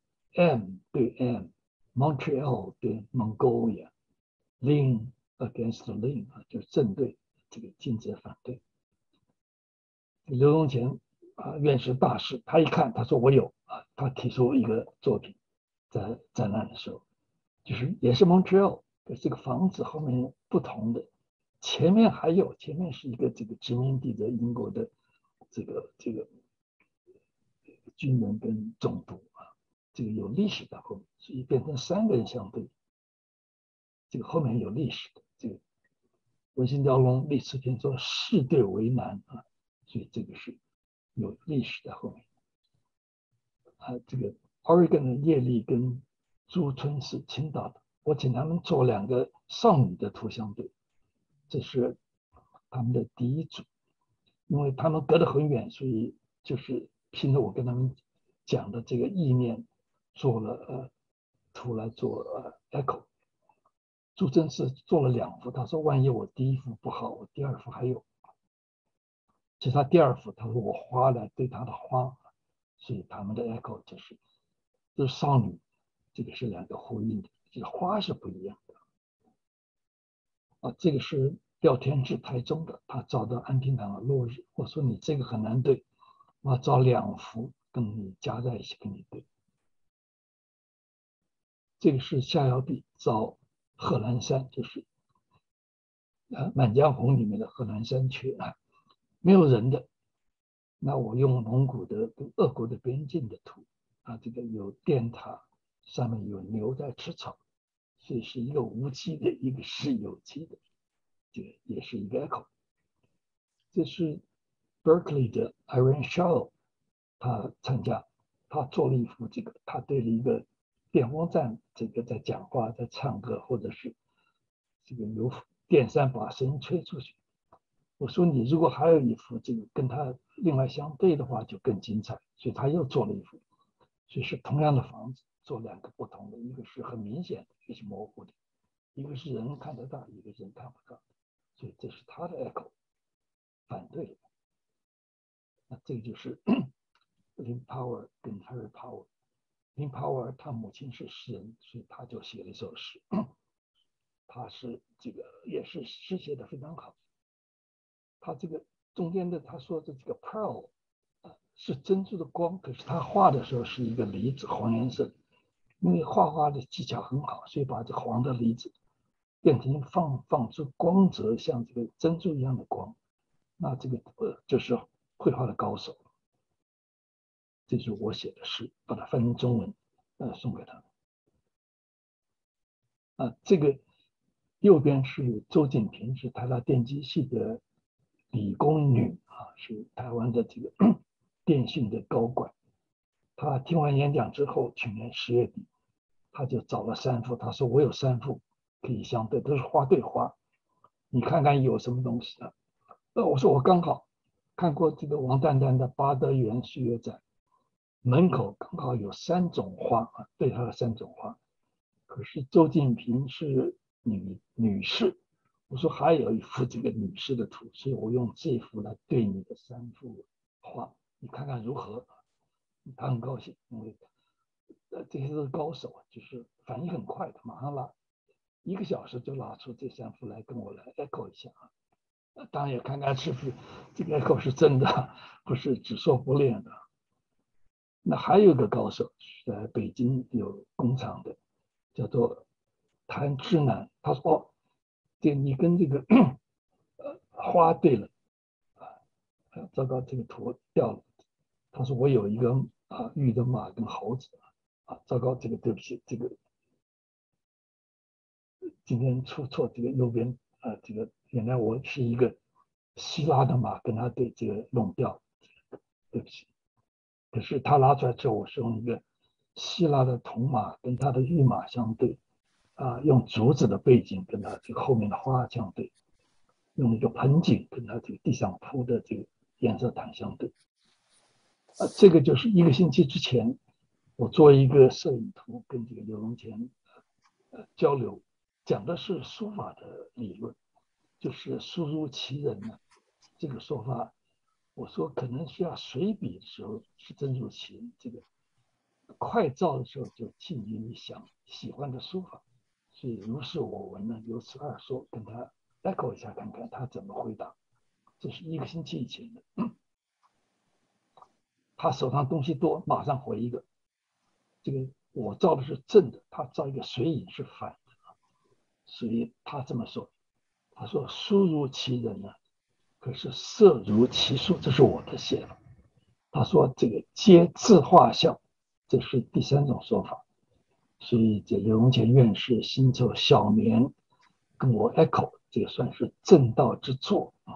M 对 M，Montreal 对 Mongolia，Lin against Lin 啊，就是正对这个禁止反对。刘荣前啊，院士大师，他一看，他说我有啊，他提出一个作品，在展览的时候，就是也是 Montreal 的这个房子后面不同的，前面还有，前面是一个这个殖民地的英国的这个这个军人跟总督啊，这个有历史的后面，所以变成三个人相对，这个后面有历史的，这个文心雕龙历次篇说士对为难啊。所以这个是有历史在后面啊。这个 Oregon 的叶利跟朱春是青岛的，我请他们做两个少女的图像对，这是他们的第一组，因为他们隔得很远，所以就是凭着我跟他们讲的这个意念，做了呃图来做呃 echo。朱春是做了两幅，他说万一我第一幅不好，我第二幅还有。其实他第二幅，他说我花了对他的花，所以他们的 echo 就是就是少女，这个是两个呼应的，这个花是不一样的啊。这个是廖天志台中的，他找到安平堂的落日，我说你这个很难对，我要找两幅跟你加在一起跟你对。这个是下腰地找贺兰山，就是呃《满江红》里面的贺兰山缺啊。没有人的，那我用蒙古的跟俄国的边境的图啊，这个有电塔，上面有牛在吃草，所以是一个无机的，一个是有机的，这个也是一个 echo。这是 Berkeley 的 Irene Shaw， 他参加，他做了一幅这个，他对了一个电风扇，这个在讲话，在唱歌，或者是这个由电扇把声音吹出去。我说你如果还有一幅这个跟他另外相对的话，就更精彩。所以他又做了一幅，所以是同样的房子做两个不同的，一个是很明显的，一个是模糊的，一个是人看得到，一个人看不到，所以这是他的 echo 反对了。那这个就是 Lin Power 跟 Harry Power。Lin Power 他母亲是诗人，所以他就写了一首诗，他是这个也是诗写的非常好。他这个中间的他说的这个 pearl 啊是珍珠的光，可是他画的时候是一个梨子黄颜色，因为画画的技巧很好，所以把这黄的梨子变成放放出光泽，像这个珍珠一样的光。那这个呃就是绘画的高手。这是我写的诗，把它翻成中文呃送给他。啊，这个右边是周锦平，是台大电机系的理工女啊，是台湾的这个电信的高管。她听完演讲之后，去年十月底，她就找了三幅，她说我有三幅可以相对，都是花对花，你看看有什么东西啊？呃，我说我刚好看过这个王丹丹的八德园岁月展，门口刚好有三种花啊，对她的三种花。可是周静平是女女士，我说还有一幅这个女士的图，所以我用这幅来对你的三幅画，你看看如何？他很高兴，因为呃这些都是高手，就是反应很快的，马上拉，一个小时就拉出这三幅来跟我来 echo 一下啊。当然也看看是不是这个 echo 是真的，不是只说不练的。那还有一个高手，在北京有工厂的。叫做谭志南，他说：“哦，这你跟这个呃花对了啊，糟糕，这个图掉了。”他说：“我有一个啊玉的马跟猴子啊，糟糕，这个对不起，这个今天出错，这个右边呃，这个原来我是一个希腊的马跟他对这个弄掉，对不起。可是他拉出来之后，我是用一个希腊的铜马跟他的玉马相对，啊、呃，用竹子的背景跟他这个后面的花相对，用一个盆景跟他这个地上铺的这个颜色毯相对。啊、呃，这个就是一个星期之前，我做一个摄影图跟这个刘荣前呃交流，讲的是书法的理论，就是书如其人呢、啊，这个说法。我说可能需要随笔的时候是真如其人，这个快照的时候就尽于你想喜欢的书法，所以如是我闻呢，由此二说，跟他 echo 一下看看他怎么回答。这是一个星期以前的，他手上东西多，马上回一个。这个我照的是正的，他照一个水影是反的，所以他这么说，他说书如其人呢、啊。可是色如其书，这是我的写法。他说这个皆自画像，这是第三种说法。所以这刘荣前院士辛丑小年跟我 echo， 这个算是正道之作啊。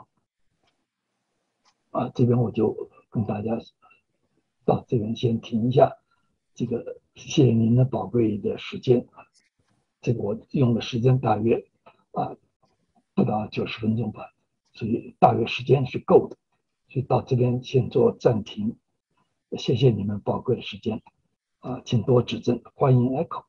啊，这边我就跟大家到这边先停一下，这个谢谢您的宝贵的时间。这个我用的时间大约啊不到九十分钟吧。所以大约时间是够的，所以到这边先做暂停，谢谢你们宝贵的时间，啊，请多指正，欢迎 echo。